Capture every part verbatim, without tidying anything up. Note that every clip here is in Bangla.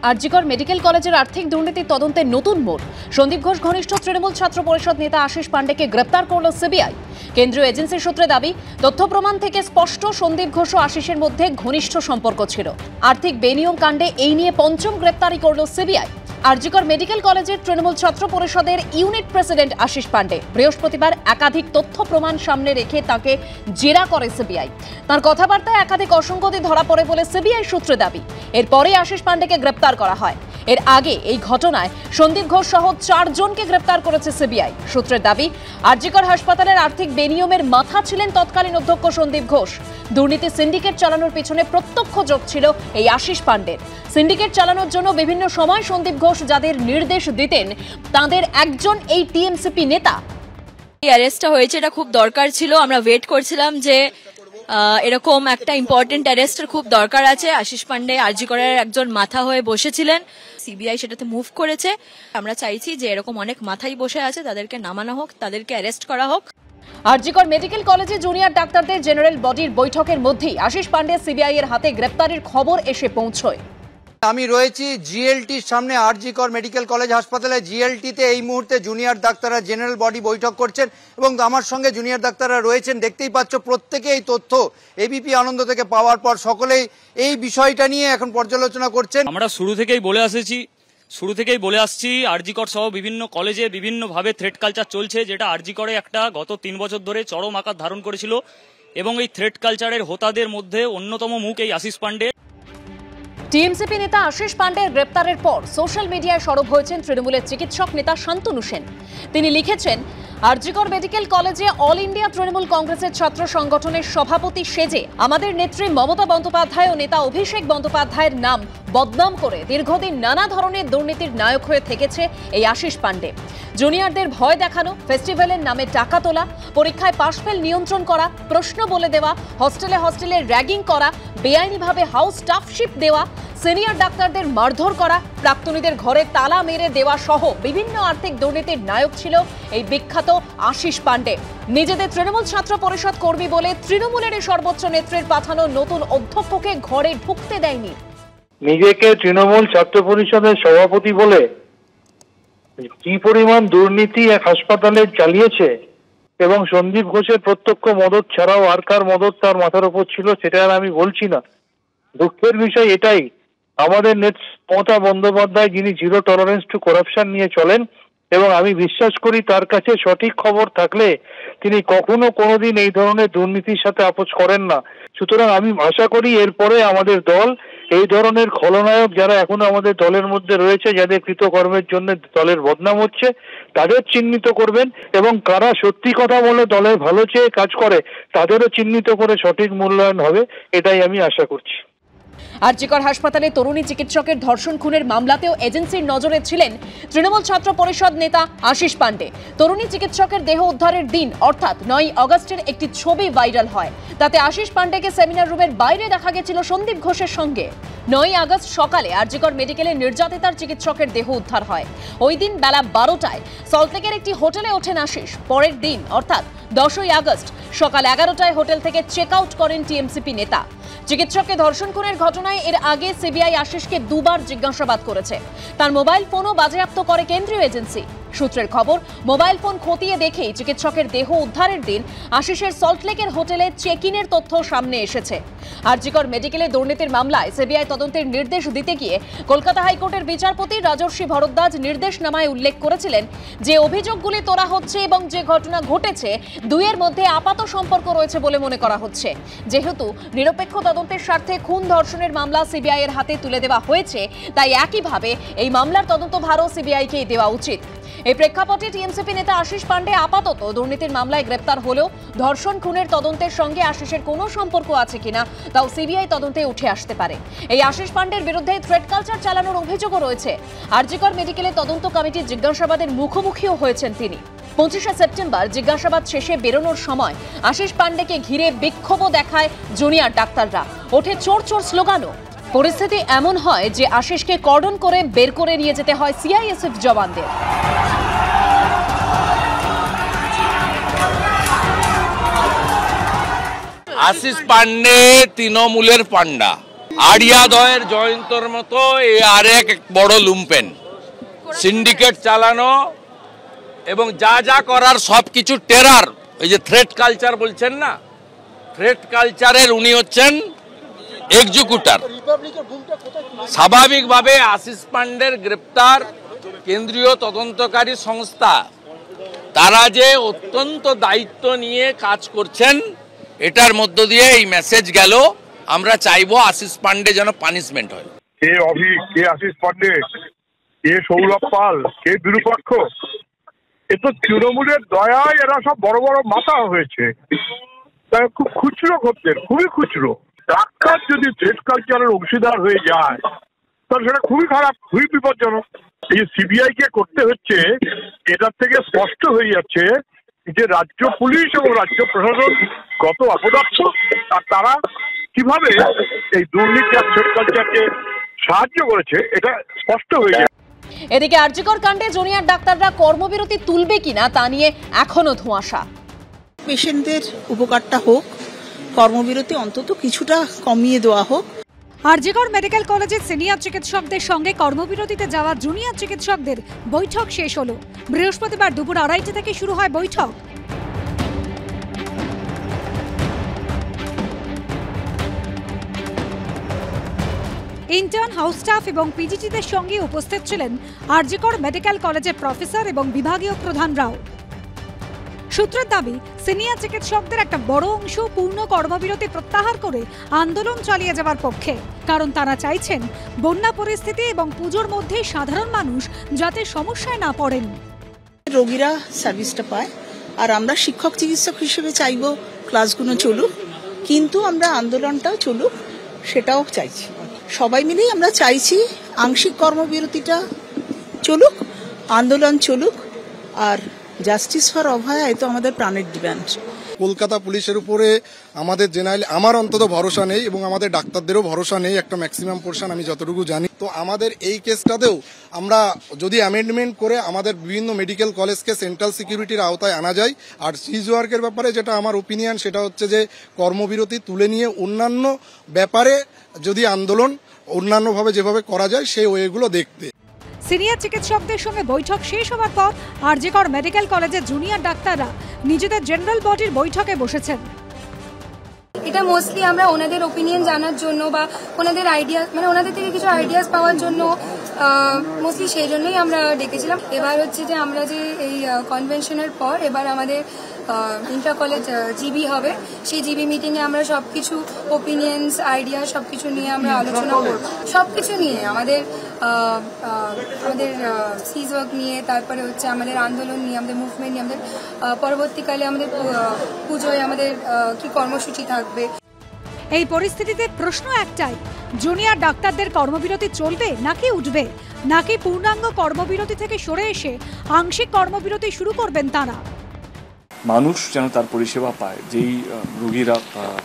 আরজিকর মেডিকেল কলেজের আর্থিক দুর্নীতির তদন্তে নতুন মোড়। সন্দীপ ঘোষ ঘনিষ্ঠ তৃণমূল ছাত্র পরিষদ নেতা আশিস পান্ডেকে গ্রেপ্তার করল সিবিআই। কেন্দ্রীয় এজেন্সির সূত্রে দাবি, তথ্য প্রমাণ থেকে স্পষ্ট সন্দীপ ঘোষ ও আশিসের মধ্যে ঘনিষ্ঠ সম্পর্ক ছিল। আর্থিক বেনিয়ম কাণ্ডে এই নিয়ে পঞ্চম গ্রেপ্তারি করল সিবিআই। আরজিকর মেডিকেল কলেজের তৃণমূল ছাত্র পরিষদের ইউনিট প্রেসিডেন্ট আশিস পান্ডে বৃহস্পতিবার একাধিক তথ্য প্রমাণ সামনে রেখে তাকে জেরা করে সিবিআই। তার কথাবার্তায় একাধিক অসঙ্গতি ধরা পড়ে বলে সিবিআই সূত্রে দাবি। এরপরে আশিস পান্ডেকে গ্রেপ্তার করা হয়। এর আগে এই ঘটনায় সন্দীপ ঘোষ সহ চারজনকে গ্রেপ্তার করেছে সিবিআই। সূত্রের দাবি, আরজিকর হাসপাতালের আর্থিক বেনিয়মের মাথা ছিলেন তৎকালীন অধ্যক্ষ সন্দীপ ঘোষ। দুর্নীতি সিন্ডিকেট চালানোর পিছনে প্রত্যক্ষ যোগ ছিল এই আশিস পান্ডের। সিন্ডিকেট চালানোর জন্য বিভিন্ন সময় সন্দীপ ঘোষ যাদের নির্দেশ দিতেন, তাদের একজন এই টিএমসিপি নেতা। এই অ্যারেস্টটা হয়েছে, এটা খুব দরকার ছিল। আমরা ওয়েট করছিলাম যে এরকম একটা ইম্পর্টেন্ট অ্যারেস্টের খুব দরকার আছে। আশিস পান্ডে আরজিকরের একজন মাথা হয়ে বসেছিলেন, সিবিআই সেটাতে মুভ করেছে। আমরা চাইছি যে এরকম অনেক মাথাই বসে আছে, তাদেরকে নামানো হোক, তাদেরকে অ্যারেস্ট করা হোক। আরজিকর মেডিকেল কলেজে জুনিয়র ডাক্তারদের জেনারেল বডির বৈঠকের মধ্যেই আশিস পান্ডে সিবিআই এর হাতে গ্রেপ্তারির খবর এসে পৌঁছয়। আমি রয়েছি জিএলটির সামনে, আরজিকর মেডিকেল কলেজ হাসপাতালে। জিএলটিতে এই মুহূর্তে জুনিয়র ডাক্তাররা জেনারেল বডি বৈঠক করছেন এবং আমার সঙ্গে জুনিয়র ডাক্তাররা রয়েছেন। দেখতেই পাচ্ছ, প্রত্যেকে এই তথ্য এবিপি আনন্দ থেকে পাওয়ার পর সকলেই এই বিষয়টা নিয়ে এখন পর্যালোচনা করছেন। আমরা শুরু থেকেই বলে আসছি শুরু থেকেই বলে আসছি আরজিকর সহ বিভিন্ন কলেজে বিভিন্নভাবে থ্রেট কালচার চলছে, যেটা আরজিকরে একটা গত তিন বছর ধরে চরম আকার ধারণ করেছিল। এবং এই থ্রেট কালচারের হোতাদের মধ্যে অন্যতম মুখ এই আশিস পান্ডে। টিএমসিপি নেতা আশিস পান্ডের গ্রেপ্তারের পর সোশ্যাল মিডিয়ায় সরব হয়েছেন তৃণমূলের চিকিৎসক নেতা শান্তনু সেন। তিনি লিখেছেন, আরজিকর মেডিকেল কলেজে অল ইন্ডিয়া তৃণমূল কংগ্রেসের ছাত্র সংগঠনের সভাপতি সেজে আমাদের নেত্রী মমতা বন্দ্যোপাধ্যায় ও নেতা অভিষেক বন্দ্যোপাধ্যায়ের নাম বদনাম করে দীর্ঘদিন নানা ধরনের দুর্নীতির নায়ক হয়ে থেকেছে এই আশিস পান্ডে। জুনিয়রদের ভয় দেখানো, ফেস্টিভ্যালের নামে টাকা তোলা, পরীক্ষায় পাশফেল নিয়ন্ত্রণ করা, প্রশ্ন বলে দেওয়া, হস্টেলে হস্টেলে র্যাগিং করা, বেআইনিভাবে হাউস স্টাফশিপ দেওয়া, সিনিয়র ডাক্তারদের মারধর করা, প্রাক্তনীদের ঘরে তালা মেরে দেওয়া সহ বিভিন্ন আর্থিক দুর্নীতির নায়ক ছিল এই বিখ্যাত আশিস পান্ডে। নিজেদের তৃণমূল ছাত্র পরিষদ কর্মী বলে তৃণমূলের সর্বোচ্চ নেত্রীর পাঠানো নতুন অধ্যক্ষকে ঘরে ঢুকতে দেয়নি। নিজেকে তৃণমূল ছাত্র পরিষদের সভাপতি বলে কি পরিমাণ দুর্নীতি এক হাসপাতালে চালিয়েছে এবং সন্দীপ ঘোষের প্রত্যক্ষ মদত ছাড়াও আর কার মদত তার মাথার উপর ছিল সেটা আর আমি বলছি না। দুঃখের বিষয় এটাই, আমাদের নেত্রী মমতা বন্দ্যোপাধ্যায়, যিনি জিরো টলারেন্স টু করাপশন নিয়ে চলেন এবং আমি বিশ্বাস করি তার কাছে সঠিক খবর থাকলে তিনি কখনো কোনোদিন এই ধরনের দুর্নীতির সাথে আপোষ করেন না। সুতরাং আমি আশা করি এরপরে আমাদের দল এই ধরনের খলনায়ক যারা এখনো আমাদের দলের মধ্যে রয়েছে, যাদের কৃতকর্মের জন্য দলের বদনাম হচ্ছে, তাদের চিহ্নিত করবেন এবং কারা সত্যি কথা বলে দলের ভালো চেয়ে কাজ করে তাদেরও চিহ্নিত করে সঠিক মূল্যায়ন হবে, এটাই আমি আশা করছি। আরজিকর হাসপাতালে তরুণী চিকিৎসকের ধর্ষণ খুনের মামলাতেও এজেন্সির নজরে ছিলেন তৃণমূল ছাত্র পরিষদ নেতা আশিস পান্ডে। তরুণী চিকিৎসকের দেহ উদ্ধারের দিন অর্থাৎ নয় আগস্টের একটি ছবি ভাইরাল হয়। তাতে আশিস পান্ডেকে সেমিনার রুমের বাইরে দেখা গেছিল সন্দীপ ঘোষের সঙ্গে। নয় আগস্ট সকালে আরজিকর মেডিকেলে নির্যাতিতার চিকিৎসকের দেহ উদ্ধার হয়। ওই দিন বেলা বারোটায় সল্টলেকের একটি হোটেলে ওঠেন আশিস। পরের দিন অর্থাৎ দশই আগস্ট সকাল এগারোটায় হোটেল থেকে চেক আউট করেন টিএমসিপি নেতা। চিকিৎসককে ধর্ষণ খুনের ঘটনায় এর আগে সিবিআই আশিসকে দুবার জিজ্ঞাসাবাদ করেছে। তার মোবাইল ফোনও বাজেয়াপ্ত করে কেন্দ্রীয় এজেন্সি। সূত্রের খবর, মোবাইল ফোন খতিয়ে দেখেই চিকিৎসকের দেহ উদ্ধারের দিন আশিসের সল্টলেকের হোটেলে চেক ইনের তথ্য সামনে এসেছে। আরজিকর মেডিকেলে দুর্নীতির মামলায় সিবিআই তদন্তের নির্দেশ দিতে গিয়ে কলকাতা হাইকোর্টের বিচারপতি রাজর্ষি ভরদ্বাজ নির্দেশনামায় উল্লেখ করেছিলেন যে অভিযোগগুলি তোলা হচ্ছে এবং যে ঘটনা ঘটেছে দুইয়ের মধ্যে আপাত সম্পর্ক রয়েছে বলে মনে করা হচ্ছে। যেহেতু নিরপেক্ষ তদন্তের স্বার্থে খুন ধর্ষণের মামলা সিবিআই এর হাতে তুলে দেওয়া হয়েছে, তাই একইভাবে এই মামলার তদন্তভারও সিবিআইকেই দেওয়া উচিত। এই প্রেক্ষাপটে টিএমসিপি নেতা আশিস পান্ডে আপাতত দুর্নীতির মামলায় গ্রেপ্তার হলেও ধর্ষণ খুনের তদন্তের সঙ্গে আশিসের কোনো সম্পর্ক আছে কিনা তাও সিবিআই তদন্তে উঠে আসতে পারে। এই আশিস পান্ডের বিরুদ্ধে থ্রেট কালচার চালানোর অভিযোগও রয়েছে। আরজিকর মেডিকেলে তদন্ত কমিটির জিজ্ঞাসাবাদের মুখোমুখিও হয়েছেন তিনি। পঁচিশে সেপ্টেম্বর জিজ্ঞাসাবাদ শেষে বেরোনোর সময় আশিস পান্ডেকে ঘিরে বিক্ষোভও দেখায় জুনিয়র ডাক্তাররা, ওঠে চোর চোর স্লোগানও। পরিস্থিতি এমন হয় যে আশিসকে কর্ডন করে বের করে নিয়ে যেতে হয় সিআইএসএফ জওয়ানদের। আশিস পান্ডে তৃণমূলের পান্ডা, আড়িয়াদয়ের জয়ন্তর মতো এই আরেক বড় লুম্পেন সিন্ডিকেট চালানো এবং যা যা করার সব কিছু টেরার, এই যে থ্রেট কালচার বলছেন না, থ্রেট কালচারের উনি হচ্ছেন এক্সিকিউটর। স্বাভাবিকভাবে আশিস পান্ডের গ্রেপ্তার কেন্দ্রীয় তদন্তকারী সংস্থা, তারা যে অত্যন্ত দায়িত্ব নিয়ে কাজ করছেন, এটার মধ্য দিয়ে এই মেসেজ গেল। আমরা চাইবো আশিস পান্ডে যেন পানিশমেন্ট হয়। কে অভি, কে আশিস পান্ডে, কে সৌরভ পাল, কে বিরূপাক্ষ, এ তো তৃণমূলের দয়ায় এরা সব বড় বড় মাথা হয়েছে। খুব খুচরো খদ্দের, খুবই খুচরো। ডাক্তার যদি থ্রেট কালচারের অংশীদার হয়ে যায় তাহলে সেটা খুবই খারাপ, খুবই বিপজ্জনক। এই সিবিআই কে করতে হচ্ছে, এটার থেকে স্পষ্ট হয়ে যাচ্ছে যে রাজ্য পুলিশ এবং রাজ্য প্রশাসন কত অপদার্থ, আর তারা কিভাবে এই দুর্নীতি আর থ্রেট কালচারকে সাহায্য করেছে, এটা স্পষ্ট হয়ে যায়। এদিকে আরজিকর কাণ্ডে জুনিয়র ডাক্তাররা কর্মবিরতি তুলবে কিনা তা নিয়ে এখনো ধোঁয়াশা। পেশেন্টদের উপকারটা হোক, কর্মবিরতি অন্তত কিছুটা কমিয়ে দেওয়া হোক। আরজিকর মেডিকেল কলেজের সিনিয়র চিকিৎসকদের সঙ্গে কর্মবিরতিতে যাওয়া জুনিয়র চিকিৎসকদের বৈঠক শেষ হলো। বৃহস্পতিবার দুপুর আড়াইটা থেকে শুরু হয় বৈঠক। ইন্টার্ন, হাউস স্টাফ এবং পিজিটিদের সঙ্গে উপস্থিত ছিলেন আরজিকর মেডিকেল কলেজের প্রফেসর এবং বিভাগীয় প্রধানরাও। সূত্রের দাবি, সিনিয়র চিকিৎসকদের একটা বড় অংশ পূর্ণ কর্মবিরতি প্রত্যাহার করে আন্দোলন চালিয়ে যাওয়ার পক্ষে, কারণ তারা চাইছেন বন্যা পরিস্থিতি এবং পুজোর মধ্যে সাধারণ মানুষ যাতে সমস্যায় না পড়েন। রোগীরা সার্ভিসটা পায়, আর আমরা শিক্ষক চিকিৎসক হিসেবে চাইব ক্লাসগুলো চলুক, কিন্তু আমরা আন্দোলনটাও চলুক সেটাও চাইছি। সবাই মিলেই আমরা চাইছি আংশিক কর্মবিরতিটা চলুক, আন্দোলন চলুক, আর জাস্টিস ফর অভয়া এ তো আমাদের প্রাণের ডিমান্ড। কলকাতা পুলিশের উপরে আমাদের জেনারেলি আমার অন্তত ভরসা নেই এবং আমাদের ডাক্তারদেরও ভরসা নেই, একটা ম্যাক্সিমাম পোর্শন আমি যতটুকু জানি। তো আমাদের এই কেসটাতেও আমরা যদি অ্যামেন্ডমেন্ট করে আমাদের বিভিন্ন মেডিকেল কলেজকে সেন্ট্রাল সিকিউরিটির আওতায় আনা যায়। আর সিজ ওয়ার্কের ব্যাপারে যেটা আমার ওপিনিয়ন, সেটা হচ্ছে যে কর্মবিরতি তুলে নিয়ে অন্যান্য ব্যাপারে যদি আন্দোলন অন্যান্যভাবে যেভাবে করা যায় সেই ওয়েগুলো দেখতে। সিনিয়র চিকিৎসকদের সঙ্গে বৈঠক শেষ হওয়ার পর আরজিকর মেডিকেল কলেজের জুনিয়র ডাক্তাররা নিজেদের জেনারেল বডির বৈঠকে বসেছেন। এটা মোস্টলি আমরা ওনাদের ওপিনিয়ন জানার জন্য বা ওনাদের আইডিয়া, মানে ওনাদের থেকে কিছু আইডিয়াস পাওয়ার জন্য মোস্টলি সেই জন্যই আমরা ডেকেছিলাম। এবার হচ্ছে যে আমরা যে এই কনভেনশনের পর এবার আমাদের ইন্টার কলেজ জিবি হবে, সেই জিবি মিটিংয়ে আমরা সবকিছু ওপিনিয়ন্স, আইডিয়া সবকিছু নিয়ে আমরা আলোচনা করব। সবকিছু নিয়ে আমাদের আমাদের সিজ ওয়ার্ক নিয়ে, তারপরে হচ্ছে আমাদের আন্দোলন নিয়ে, আমাদের মুভমেন্ট নিয়ে, আমাদের পরবর্তীকালে আমাদের পুজোয় আমাদের কি কর্মসূচি থাকবে। এই পরিস্থিতিতে প্রশ্ন একটাই, জুনিয়র ডাক্তারদের কর্মবিরতি চলবে নাকি উঠবে, নাকি পূর্ণাঙ্গ কর্মবিরতি থেকে সরে এসে আংশিক কর্মবিরতি শুরু করবেন তারা। মানুষ যেন তার পরিষেবা পায়, যেই রোগীরা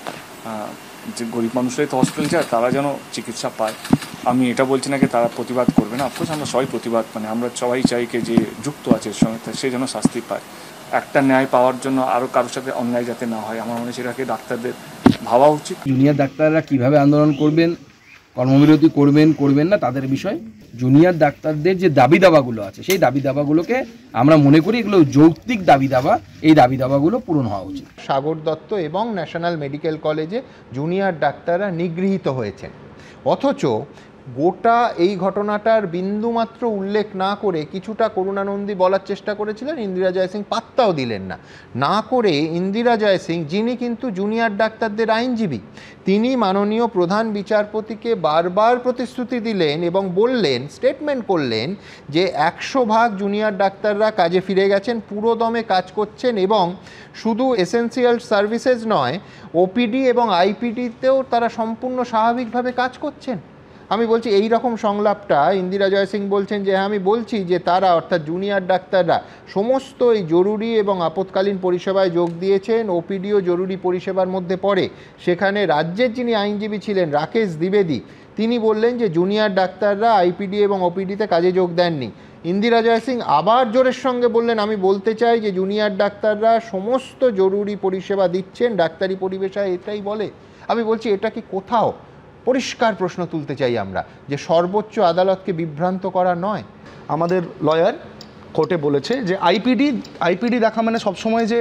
যে গরিব মানুষরাই তো হসপিটাল যায়, তারা যেন চিকিৎসা পায়। আমি এটা বলছি না কি তারা প্রতিবাদ করবে না, অফকোর্স আমরা সবাই প্রতিবাদ, মানে আমরা সবাই চাই যে যুক্ত আছে এর সঙ্গে সে যেন শাস্তি পায়। একটা ন্যায় পাওয়ার জন্য আরও কারোর সাথে অন্যায় যাতে না হয়, আমার মনে হয় সেটাকে ডাক্তারদের ভাবা উচিত। জুনিয়র ডাক্তাররা কিভাবে আন্দোলন করবেন, কর্মবিরতি করবেন করবেন না তাদের বিষয়। জুনিয়র ডাক্তারদের যে দাবি দাবাগুলো আছে সেই দাবি দাবাগুলোকে আমরা মনে করি এগুলো যৌক্তিক দাবি দাবা, এই দাবি দাবাগুলো পূরণ হওয়া উচিত। সাগর দত্ত এবং ন্যাশনাল মেডিকেল কলেজে জুনিয়র ডাক্তাররা নিগৃহীত হয়েছেন, অথচ গোটা এই ঘটনাটার বিন্দুমাত্র উল্লেখ না করে কিছুটা করুণানন্দী বলার চেষ্টা করেছিলেন, ইন্দিরা জয় সিং পাত্তাও দিলেন না। না করে ইন্দিরা জয় সিং, যিনি কিন্তু জুনিয়র ডাক্তারদের আইনজীবী, তিনি মাননীয় প্রধান বিচারপতিকে বারবার প্রতিশ্রুতি দিলেন এবং বললেন, স্টেটমেন্ট করলেন যে একশো ভাগ জুনিয়র ডাক্তাররা কাজে ফিরে গেছেন, পুরো দমে কাজ করছেন এবং শুধু এসেন্সিয়াল সার্ভিসেস নয়, ওপিডি এবং আইপিডিতেও তারা সম্পূর্ণ স্বাভাবিকভাবে কাজ করছেন। আমি বলছি এই রকম সংলাপটা ইন্দিরা জয় সিং বলছেন যে আমি বলছি যে তারা অর্থাৎ জুনিয়র ডাক্তাররা সমস্ত এই জরুরি এবং আপৎকালীন পরিষেবায় যোগ দিয়েছেন, ওপিডিও জরুরি পরিষেবার মধ্যে পড়ে। সেখানে রাজ্যের যিনি আইনজীবী ছিলেন রাকেশ দ্বিবেদী, তিনি বললেন যে জুনিয়র ডাক্তাররা আইপিডি এবং ওপিডিতে কাজে যোগ দেননি। ইন্দিরা জয় সিং আবার জোরের সঙ্গে বললেন, আমি বলতে চাই যে জুনিয়র ডাক্তাররা সমস্ত জরুরি পরিষেবা দিচ্ছেন, ডাক্তারি পরিবেশায় এটাই বলে। আমি বলছি এটা কি কোথাও পরিষ্কার প্রশ্ন তুলতে চাই আমরা যে সর্বোচ্চ আদালতকে বিভ্রান্ত করা নয়। আমাদের লয়ার কোর্টে বলেছে যে আইপিডি আইপিডি দেখা মানে সবসময় যে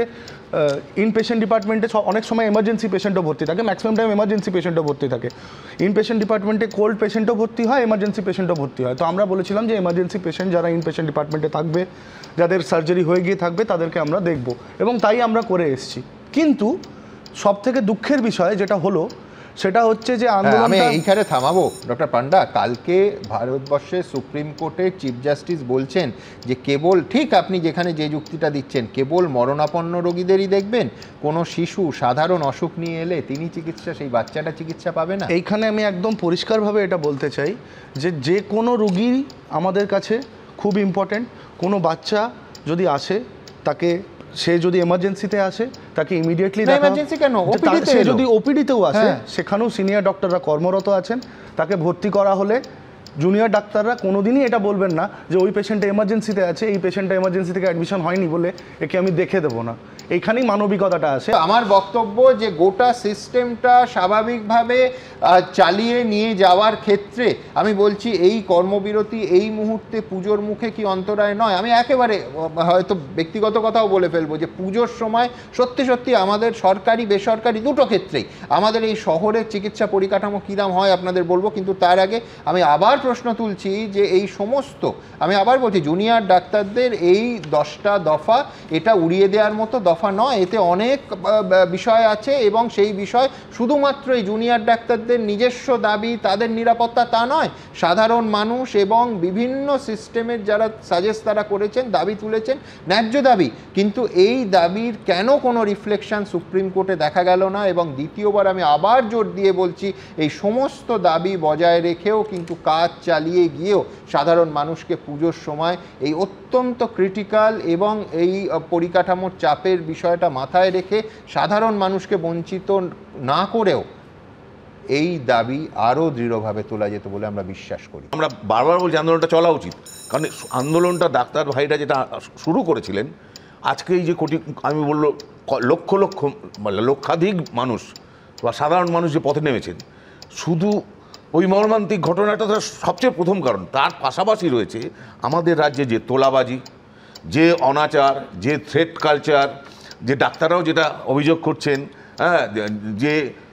ইন পেশেন্ট ডিপার্টমেন্টে অনেক সময় এমার্জেন্সি পেশেন্টও ভর্তি থাকে, ম্যাক্সিমাম টাইম এমার্জেন্সি পেশেন্টও ভর্তি থাকে। ইন পেশেন্ট ডিপার্টমেন্টে কোল্ড পেশেন্টও ভর্তি হয়, এমার্জেন্সি পেশেন্টও ভর্তি হয়। তো আমরা বলেছিলাম যে এমার্জেন্সি পেশেন্ট যারা ইন পেশেন্ট ডিপার্টমেন্টে থাকবে, যাদের সার্জারি হয়ে গিয়ে থাকবে, তাদেরকে আমরা দেখব, এবং তাই আমরা করে এসেছি। কিন্তু সব থেকে দুঃখের বিষয় যেটা হলো সেটা হচ্ছে যে আমি এইখানে থামাবো ডক্টর পান্ডা। কালকে ভারতবর্ষের সুপ্রিম কোর্টের চিফ জাস্টিস বলছেন যে কেবল, ঠিক আপনি যেখানে যে যুক্তিটা দিচ্ছেন, কেবল মরণাপন্ন রোগীদেরই দেখবেন, কোনো শিশু সাধারণ অসুখ নিয়ে এলে তিনি চিকিৎসা, সেই বাচ্চাটা চিকিৎসা পাবে না। এইখানে আমি একদম পরিষ্কারভাবে এটা বলতে চাই যে যে কোনো রোগী আমাদের কাছে খুব ইম্পর্টেন্ট। কোনো বাচ্চা যদি আসে, তাকে সে যদি এমার্জেন্সিতে আসে তাকে ইমিডিয়েটলি এমার্জেন্সি কেন, সে যদি ওপিডিতেও আসে সেখানেও সিনিয়র ডক্টররা কর্মরত আছেন। তাকে ভর্তি করা হলে জুনিয়র ডাক্তাররা কোনোদিনই এটা বলবেন না যে ওই পেশেন্টটা এমার্জেন্সিতে আছে, এই পেশেন্টটা এমার্জেন্সি থেকে অ্যাডমিশন হয়নি বলে একে আমি দেখে দেবো না। এইখানেই মানবিকতাটা আসে। আমার বক্তব্য যে গোটা সিস্টেমটা স্বাভাবিকভাবে চালিয়ে নিয়ে যাওয়ার ক্ষেত্রে আমি বলছি এই কর্মবিরতি এই মুহূর্তে পুজোর মুখে কি অন্তরায় নয়? আমি একেবারে হয়তো ব্যক্তিগত কথাও বলে ফেলবো যে পুজোর সময় সত্যি সত্যি আমাদের সরকারি বেসরকারি দুটো ক্ষেত্রেই আমাদের এই শহরের চিকিৎসা পরিকাঠামো কীরকম হয় আপনাদের বলবো, কিন্তু তার আগে আমি আবার প্রশ্ন তুলছি যে এই সমস্ত, আমি আবার বলছি, জুনিয়র ডাক্তারদের এই দশটা দফা এটা উড়িয়ে দেওয়ার মতো দফা নয়। এতে অনেক বিষয় আছে এবং সেই বিষয় শুধুমাত্র এই জুনিয়র ডাক্তারদের নিজস্ব দাবি, তাদের নিরাপত্তা তা নয়, সাধারণ মানুষ এবং বিভিন্ন সিস্টেমের যারা সাজেস্ট তারা করেছেন, দাবি তুলেছেন, ন্যায্য দাবি, কিন্তু এই দাবির কেন কোনো রিফ্লেকশন সুপ্রিম কোর্টে দেখা গেল না। এবং দ্বিতীয়বার আমি আবার জোর দিয়ে বলছি, এই সমস্ত দাবি বজায় রেখেও কিন্তু কাজ চালিয়ে গিয়েও সাধারণ মানুষকে পুজোর সময় এই অত্যন্ত ক্রিটিক্যাল এবং এই পরিকাঠামোর চাপের বিষয়টা মাথায় রেখে সাধারণ মানুষকে বঞ্চিত না করেও এই দাবি আরও দৃঢ়ভাবে তোলা যেত বলে আমরা বিশ্বাস করি। আমরা বারবার বলছি আন্দোলনটা চলা উচিত, কারণ আন্দোলনটা ডাক্তার ভাইরা যেটা শুরু করেছিলেন, আজকে এই যে কোটি, আমি বললো লক্ষ লক্ষ লক্ষাধিক মানুষ বা সাধারণ মানুষ যে পথে নেমেছেন, শুধু ওই মর্মান্তিক ঘটনাটা তার সবচেয়ে প্রথম কারণ। তার পাশাপাশি রয়েছে আমাদের রাজ্যে যে তোলাবাজি, যে অনাচার, যে থ্রেট কালচার, যে ডাক্তাররাও যেটা অভিযোগ করছেন, হ্যাঁ, যে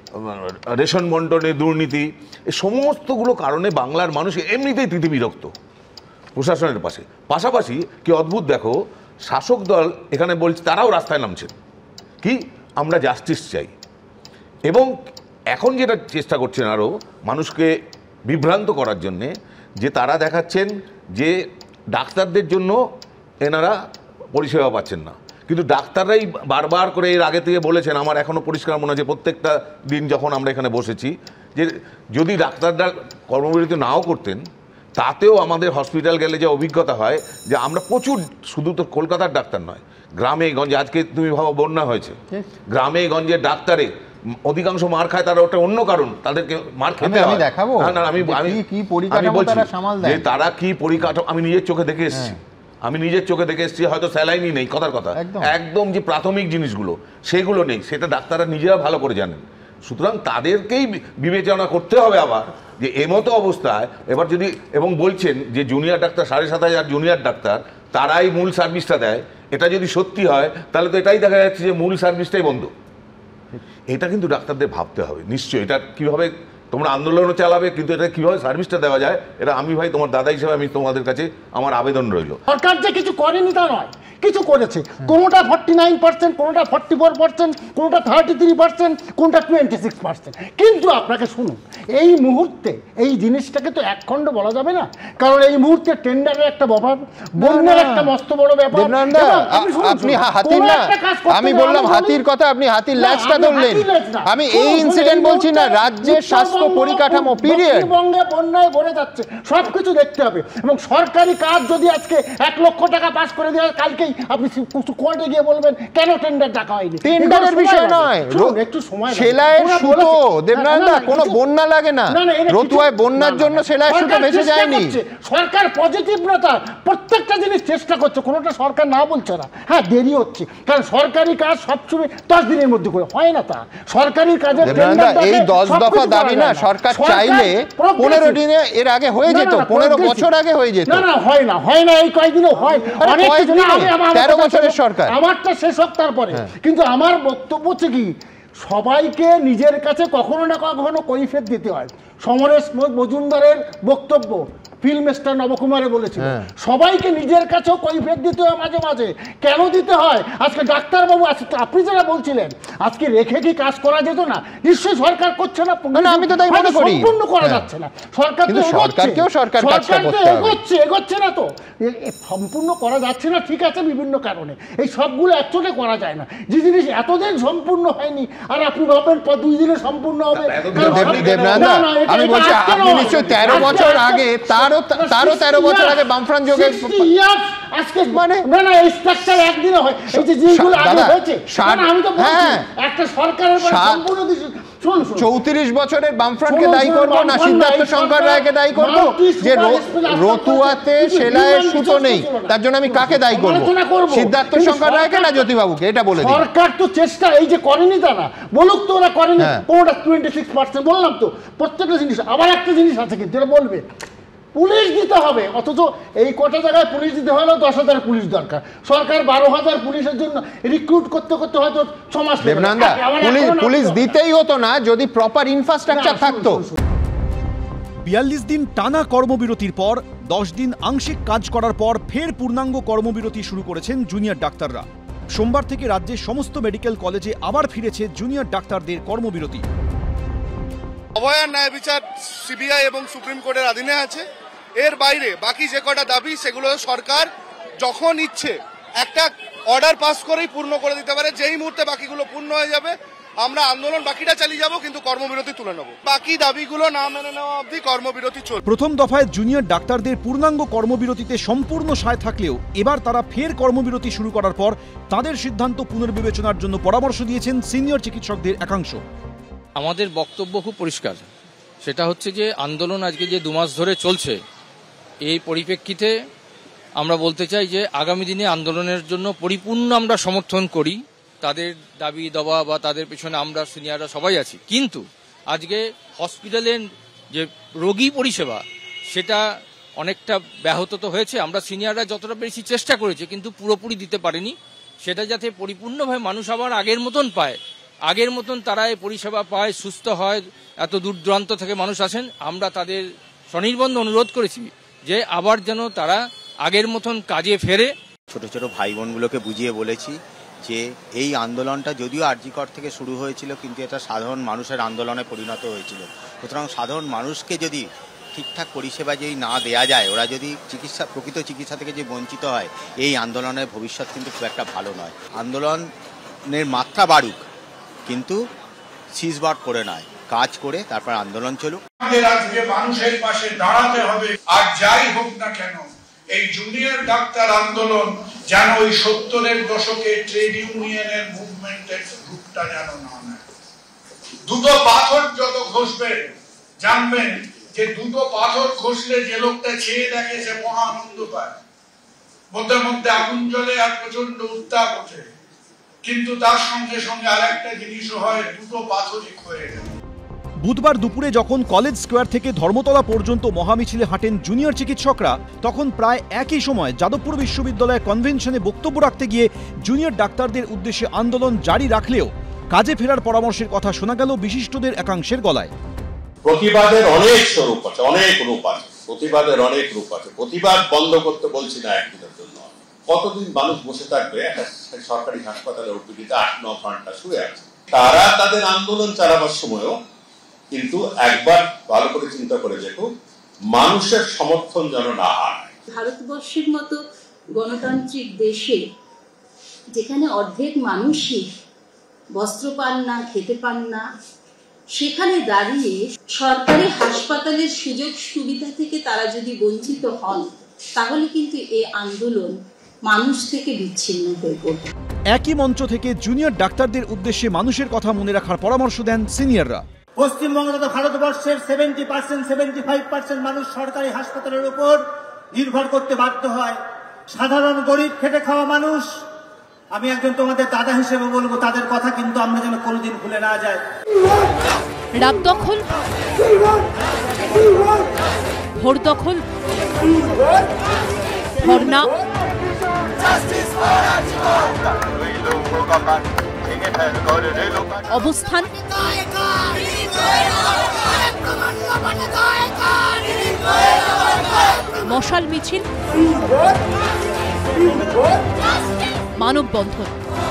রেশন বন্টনে দুর্নীতি, এই সমস্তগুলো কারণে বাংলার মানুষ এমনিতেই তৃতীবিরক্ত প্রশাসনের পাশে। পাশাপাশি কি অদ্ভুত দেখো, শাসক দল এখানে বলছে, তারাও রাস্তায় নামছেন কি আমরা জাস্টিস চাই, এবং এখন যেটা চেষ্টা করছেন আরও মানুষকে বিভ্রান্ত করার জন্যে, যে তারা দেখাচ্ছেন যে ডাক্তারদের জন্য এনারা পরিষেবা পাচ্ছেন না, কিন্তু ডাক্তাররাই বারবার করে এর আগে থেকে বলেছেন, আমার এখনও পরিষ্কার মনে আছে প্রত্যেকটা দিন যখন আমরা এখানে বসেছি, যে যদি ডাক্তাররা কর্মবিরতি নাও করতেন, তাতেও আমাদের হসপিটাল গেলে যে অভিজ্ঞতা হয় যে আমরা প্রচুর, শুধু তো কলকাতার ডাক্তার নয়, গ্রামে গঞ্জে, আজকে তুমি ভাবো বন্যা হয়েছে, গ্রামে গঞ্জে ডাক্তারে অধিকাংশ মার খায়, তারা ওটা অন্য কারণ, তাদেরকে মার খেতে হয়। দেখাবো আমি বলছি যে তারা কি পরিকাঠামো, আমি নিজের চোখে দেখে এসেছি, আমি নিজের চোখে দেখে এসেছি, হয়তো স্যালাইনই নেই, কথার কথা, একদম যে প্রাথমিক জিনিসগুলো সেগুলো নেই, সেটা ডাক্তাররা নিজেরা ভালো করে জানেন। সুতরাং তাদেরকেই বিবেচনা করতে হবে আবার, যে এমতো অবস্থায় এবার যদি, এবং বলছেন যে জুনিয়র ডাক্তার সাড়ে সাত হাজার জুনিয়র ডাক্তার তারাই মূল সার্ভিসটা দেয়, এটা যদি সত্যি হয় তাহলে তো এটাই দেখা যাচ্ছে যে মূল সার্ভিসটাই বন্ধ। এটা কিন্তু ডাক্তারদের ভাবতে হবে নিশ্চয়ই, এটা কীভাবে তোমরা আন্দোলনও চালাবে, কিন্তু এটা কীভাবে সার্ভিসটা দেওয়া যায়, এটা আমি ভাই তোমার দাদা হিসেবে আমি তোমাদের কাছে আমার আবেদন রইল। সরকার যে কিছু করেনি তা নয়, কিছু করেছে, কোনোটা ফর্টি নাইন পার্সেন্ট, কোনোটা ফর্টি ফোর পার্সেন্ট, কোনোটা থার্টি থ্রি পার্সেন্ট, কোনোটা টোয়েন্টি সিক্স পার্সেন্ট। কিন্তু আপনাকে শুনুন, এই মুহূর্তে এই জিনিসটাকে তো এক খণ্ড বলা যাবে না, কারণ এই মুহূর্তে টেন্ডারের একটা ব্যাপার, বন্যার একটা মস্ত বড় ব্যাপার। আপনি হাতির না, আমি বললাম হাতির কথা, আপনি হাতির ল্যাজটা ধরলেন। আমি এই ইনসিডেন্ট বলছি না, রাজ্যের স্বাস্থ্য পরিকাঠামো পিরিয়ড বঙ্গে বন্যায় ভরে যাচ্ছে, সবকিছু দেখতে হবে। এবং সরকারি কাজ যদি আজকে এক লক্ষ টাকা পাস করে দেওয়া, কালকেই আপনি কোর্টে গিয়ে বলবেন কেন টেন্ডার ডাকা হয়নি। টেন্ডারের বিষয় নয়, একটু সময় সেলাইয়ের সুতো দেবনাথদা কোনো বন্যা লাগে না, রতুয়ায় বন্যার জন্য সেলাইয়ের সুতো ভেসে যায়নি। সরকার পজিটিভ না, তার প্রত্যেকটা জিনিস চেষ্টা করছে, কোনোটা সরকার না বলছে না। হ্যাঁ দেরি হচ্ছে, কারণ সরকারি কাজ সবসময় দশ দিনের মধ্যে করে হয় না। তা সরকারি কাজের এই দশ দফা দাবি না সরকার চাইলে পনেরো দিনে এর আগে হয়ে যেত, পনেরো বছর আগে হয়ে যেত। না না হয় না, হয় না, এই কয়েকদিনও হয়। তেরো বছরের সরকার, আমারটা শেষ হোক তারপরে। কিন্তু আমার বক্তব্য হচ্ছে কি, সবাইকে নিজের কাছে কখনো না কখনো কৈফিয়ত দিতে হয়। সমরেশ মজুমদারের বক্তব্য ফিল্ম স্টার নবকুমারে বলেছিল, সবাইকে নিজের কাছেও কৈফিয়ত দিতে হয় মাঝে মাঝে। কেন দিতে হয়? আজকে ডাক্তারবাবু, আজকে আপনি যারা বলছিলেন আজকে রেখে কি কাজ করা যেত না? নিশ্চয়ই সরকার করছে না, আমি তো তাই মনে করি সম্পূর্ণ করা যাচ্ছে না। সরকার তো সরকারকেও সরকার কাজটা করতে হবে, এগোচ্ছে এগোচ্ছে না তো, সম্পূর্ণ করা যাচ্ছে না, ঠিক আছে, বিভিন্ন কারণে। এই সবগুলো একচোটে করা যায় না। যে জিনিস এতদিন সম্পূর্ণ হয়নি আর আপনি ভাবেন দুই দিনে সম্পূর্ণ হবে। আমি বলছি আপনি নিশ্চয়ই তেরো বছর আগে তার তারও তেরো বছর আগে বামফ্রন্ট যোগে আজকে মানে না না এই স্ট্রাকচার একদিনে হয়। এই যে জিনিসগুলো আগে হয়েছে, আমি তো বলছি একটা সরকারের সম্পূর্ণ চৌত্রিশ বছরের বামফ্রন্টকে দায়ী করবো না সিদ্ধার্থ শঙ্কর রায়কে দায়ী করবো যে রতুয়াতে সেলাইয়ের সুতো নেই, তার জন্য আমি কাকে দায়ী করবো? সিদ্ধার্থ শঙ্কর রায়কে না জ্যোতিবাবুকে? এটা বলে দিই। সরকার তো চেষ্টা এই যে করেনি তা না, বলুক তো ওরা করেনি, কোনটা টোয়েন্টি সিক্স পার্সেন্ট বললাম তো। প্রত্যেকটা জিনিস আবার একটা জিনিস আছে কিন্তু এটা বলবে পুলিশ দিতে হবে, অথচ এই কটা জায়গায় পুলিশ দিতে হলেও দশ হাজার পুলিশ দরকার। সরকার বারো হাজার পুলিশের জন্য রিক্রুট করতে করতে হয়তো ছ মাস দেবনন্দা পুলিশ পুলিশ দিতেই হতো না যদি প্রপার ইনফ্রাস্ট্রাকচার থাকতো। বিয়াল্লিশ দিন টানা কর্মবিরতির পর দশ দিন আংশিক কাজ করার পর ফের পূর্ণাঙ্গ কর্মবিরতি শুরু করেছেন জুনিয়র ডাক্তাররা। সোমবার থেকে রাজ্যের সমস্ত মেডিকেল কলেজে আবার ফিরেছে জুনিয়র ডাক্তারদের কর্মবিরতি। অভয়ার ন্যায় বিচার সিবিআই এবং সুপ্রিম কোর্টের অধীনে আছে। এর বাইরে বাকি যে কটা দাবি সেগুলো সরকার যখন ইচ্ছে একটা অর্ডার পাস করেই পূর্ণ করে দিতে পারে। যেই মুহূর্তে বাকিগুলো পূর্ণ হয়ে যাবে আমরা আন্দোলন বাকিটা চালিয়ে যাব, কিন্তু কর্মবিরতি তুলে নেব। বাকি দাবিগুলো না মেনে নেওয়া অবধি কর্মবিরতি চলবে। প্রথম দফায় জুনিয়র ডাক্তারদের পূর্ণাঙ্গ কর্মবিরতিতে সম্পূর্ণ সায় থাকলেও এবার তারা ফের কর্মবিরতি শুরু করার পর তাদের সিদ্ধান্ত পুনর্বিবেচনার জন্য পরামর্শ দিয়েছেন সিনিয়র চিকিৎসকদের একাংশ। আমাদের বক্তব্য খুব পরিষ্কার, সেটা হচ্ছে যে আন্দোলন আজকে যে দু মাস ধরে চলছে, এই পরিপ্রেক্ষিতে আমরা বলতে চাই যে আগামী দিনে আন্দোলনের জন্য পরিপূর্ণ আমরা সমর্থন করি। তাদের দাবি দাবা বা তাদের পেছনে আমরা সিনিয়ররা সবাই আছি, কিন্তু আজকে হসপিটালের যে রোগী পরিষেবা সেটা অনেকটা ব্যাহত তো হয়েছে। আমরা সিনিয়ররা যতটা বেশি চেষ্টা করেছি কিন্তু পুরোপুরি দিতে পারিনি। সেটা যাতে পরিপূর্ণভাবে মানুষ আবার আগের মতন পায়, আগের মতন তারা এই পরিষেবা পায়, সুস্থ হয়। এত দূর দূরান্ত থেকে মানুষ আসেন, আমরা তাদের স্বনির্বন্ধ অনুরোধ করেছি যে আবার যেন তারা আগের মতন কাজে ফেরে। ছোট ছোট ভাই বোনগুলোকে বুঝিয়ে বলেছি যে এই আন্দোলনটা যদিও আর জি কর থেকে শুরু হয়েছিল, কিন্তু এটা সাধারণ মানুষের আন্দোলনে পরিণত হয়েছিল। সুতরাং সাধারণ মানুষকে যদি ঠিকঠাক পরিষেবা যদি না দেয়া যায়, ওরা যদি চিকিৎসা প্রকৃত চিকিৎসা থেকে যে বঞ্চিত হয়, এই আন্দোলনের ভবিষ্যৎ কিন্তু খুব একটা ভালো নয়। আন্দোলনের মাত্রা বাড়ুক, কিন্তু সিজবাট করে নয়, কাজ করে তারপর আন্দোলন চলুক। আমাদের আজকে মানুষের পাশে দাঁড়াতে হবে। আর যাই হোক না কেন, এই জুনিয়র ডাক্তার আন্দোলন যেন ওই সত্তরের দশকে ট্রেড ইউনিয়নের মুভমেন্টের রূপটা যেন না নেয়। দুটো পাথর যত ঘষবে জানবেন যে দুটো পাথর ঘষলে যে লোকটা চেয়ে দেখে সে মহা আনন্দ পায়, মধ্যে মধ্যে আগুন জ্বলে আর প্রচন্ড উত্তাপ ওঠে, কিন্তু তার সঙ্গে সঙ্গে আরেকটা জিনিসও হয়, দুটো পাথরই ক্ষয়ে যায়। বুধবার দুপুরে যখন কলেজ স্কোয়ার থেকে ধর্মতলা পর্যন্ত মহামিছিলে হাঁটেন জুনিয়র চিকিৎসকরা, তখন প্রায় একই সময় যাদবপুর বিশ্ববিদ্যালয়ের কনভেনশনে বক্তব্য রাখতে গিয়ে জুনিয়র ডাক্তারদের উদ্দেশ্যে আন্দোলন জারি রাখলেও কাজে ফেরার পরামর্শের কথা শোনা গেল বিশিষ্টদের একাংশের গলায়। প্রতিবাদের অনেক স্বরূপ আছে, অনেক রূপ আছে, প্রতিবাদের অনেক রূপ আছে। প্রতিবাদ বন্ধ করতে বলছি না একদিনের জন্য। কতদিন মানুষ বসে থাকবে একটা সরকারি হাসপাতালে ওপিডিতে আট ন ঘন্টা শুয়ে আছে? তারা তাদের আন্দোলন চালাবার সময়ও কিন্তু একবার ভালো করে চিন্তা করে দেখো, মানুষের সমর্থন যেন না হয়। ভারতবর্ষের মতো গণতান্ত্রিক দেশে যেখানে অর্ধেক মানুষই বস্ত্র পান না, খেতে পান না, সেখানে দাঁড়িয়ে সরকারি হাসপাতালের সুযোগ সুবিধা থেকে তারা যদি বঞ্চিত হন, তাহলে কিন্তু এই আন্দোলন মানুষ থেকে বিচ্ছিন্ন হয়ে পড়বে। একই মঞ্চ থেকে জুনিয়র ডাক্তারদের উদ্দেশ্যে মানুষের কথা মনে রাখার পরামর্শ দেন সিনিয়ররা। পশ্চিমবঙ্গ তথা ভারতবর্ষের seventy percent seventy five percent মানুষ সরকারি হাসপাতালের উপর নির্ভর করতে বাধ্য হয়। সাধারণ গরিব খেটে খাওয়া মানুষ, আমি একজন তোমাদের দাদা হিসেবে বলবো, তাদের কথা কিন্তু আমরা যেন কোনোদিন ভুলে না যাই। রাত দখল, ভোর দখল, ধর্ণা, অবস্থান, মশাল মিছিল, মানববন্ধন।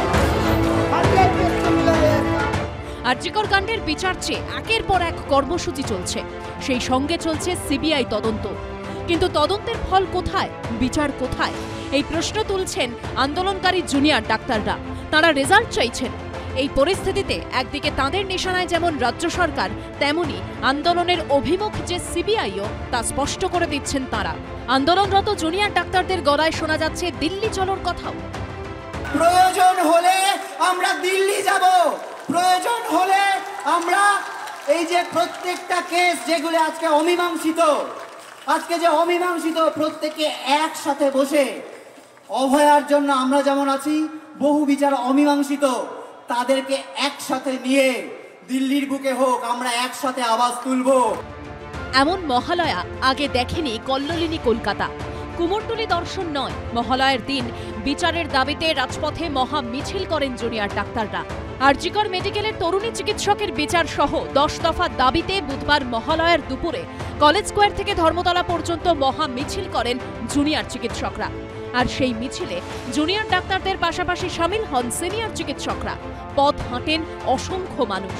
আরজিকর কাণ্ডের বিচার চেয়ে একের পর এক কর্মসূচি চলছে, সেই সঙ্গে চলছে সিবিআই তদন্ত। কিন্তু তদন্তের ফল কোথায়, বিচার কোথায়, এই প্রশ্ন তুলছেন আন্দোলনকারী জুনিয়র ডাক্তাররা। তারা রেজাল্ট চাইছেন। এই পরিস্থিতিতে একদিকে তাঁদের নিশানায় যেমন রাজ্য সরকার, তেমনি আন্দোলনের অভিমুখ যে সিবিআইও তা স্পষ্ট করে দিচ্ছেন তারা। আন্দোলনরত জুনিয়র ডাক্তারদের গলায় শোনা যাচ্ছে দিল্লি চলোর কথাও। প্রয়োজন হলে আমরা দিল্লি যাব, প্রয়োজন হলে আমরা এই যে প্রত্যেকটা কেস যেগুলো আজকে অমীমাংসিত, আজকে যে অমীমাংসিত প্রত্যেককে একসাথে বসে, অভয়ার জন্য আমরা যেমন আছি, বহু বিচার অমীমাংসিত, তাদেরকে একসাথে নিয়ে দিল্লির বুকে হোক আমরা একসাথে আওয়াজ তুলব। এমন মহালয়া আগে দেখেনি কল্লোলিনী কলকাতা। কুমোরটুলি দর্শন নয়, মহালয়ার দিন বিচারের দাবিতে রাজপথে মহা মিছিল করেন জুনিয়র ডাক্তাররা। আরজিকর মেডিকেলের তরুণী চিকিৎসকের বিচার সহ দশ দফা দাবিতে বুধবার মহালয়ার দুপুরে কলেজ স্কোয়ার থেকে ধর্মতলা পর্যন্ত মহা মিছিল করেন জুনিয়র চিকিৎসকরা। আর সেই মিছিলে জুনিয়র ডাক্তারদের পাশাপাশি সামিল হন সিনিয়র চিকিৎসকরা। পথ হাঁটেন অসংখ্য মানুষ।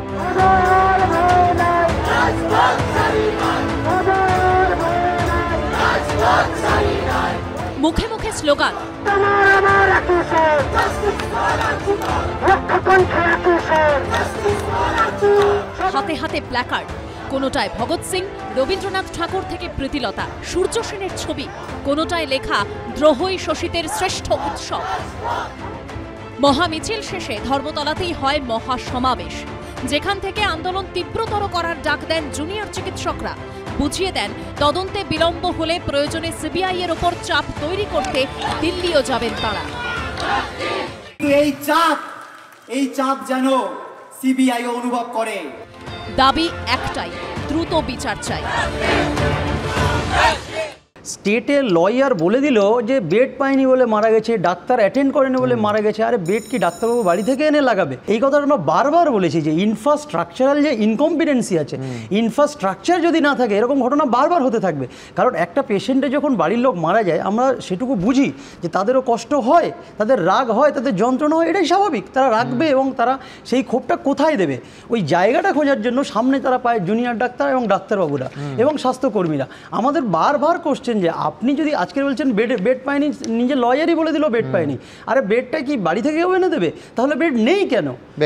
মুখে মুখে স্লোগান, হাতে হাতে প্ল্যাকার্ড, কোনোটায় ভগৎ সিং, রবীন্দ্রনাথ ঠাকুর থেকে প্রীতিলতা, সূর্য সেনের ছবি, কোনোটায় লেখা দ্রোহী শোষিতের শ্রেষ্ঠ উৎসব। মহামিছিল শেষে ধর্মতলাতেই হয় মহা সমাবেশ, যেখান থেকে আন্দোলন তীব্রতর করার ডাক দেন জুনিয়র চিকিৎসকরা। বুঝিয়ে দেন তদন্তে বিলম্ব হলে প্রয়োজনে সিবিআই এর ওপর চাপ তৈরি করতে দিল্লিও যাবেন তারা। এই চাপ এই চাপ যেন সিবিআই অনুভব করে। দাবি একটাই, দ্রুত বিচার চাই। স্টেটের লয়ার বলে দিল যে বেড পায়নি বলে মারা গেছে, ডাক্তার অ্যাটেন্ড করেনি বলে মারা গেছে। আরে বেড কি ডাক্তারবাবু বাড়ি থেকে এনে লাগাবে? এই কথাটা আমরা বারবার বলেছি যে ইনফ্রাস্ট্রাকচারাল যে ইনকম্পিটেন্সি আছে, ইনফ্রাস্ট্রাকচার যদি না থাকে এরকম ঘটনা বারবার হতে থাকবে। কারণ একটা পেশেন্টে যখন বাড়ির লোক মারা যায় আমরা সেটুকু বুঝি যে তাদেরও কষ্ট হয়, তাদের রাগ হয়, তাদের যন্ত্রণা হয়, এটাই স্বাভাবিক। তারা রাখবে এবং তারা সেই ক্ষোভটা কোথায় দেবে ওই জায়গাটা খোঁজার জন্য সামনে তারা পায় জুনিয়র ডাক্তার এবং ডাক্তারবাবুরা এবং স্বাস্থ্যকর্মীরা। আমাদের বারবার কোশ্চেন যে আপনি যদি আজকে বলছেন বেড বেড পায়নি, নিজে লয়ারই বলে দিল বেড পায়নি, আরে বেডটা কি বাড়ি থেকে এনে দেবে? তাহলে বেড নেই কেন?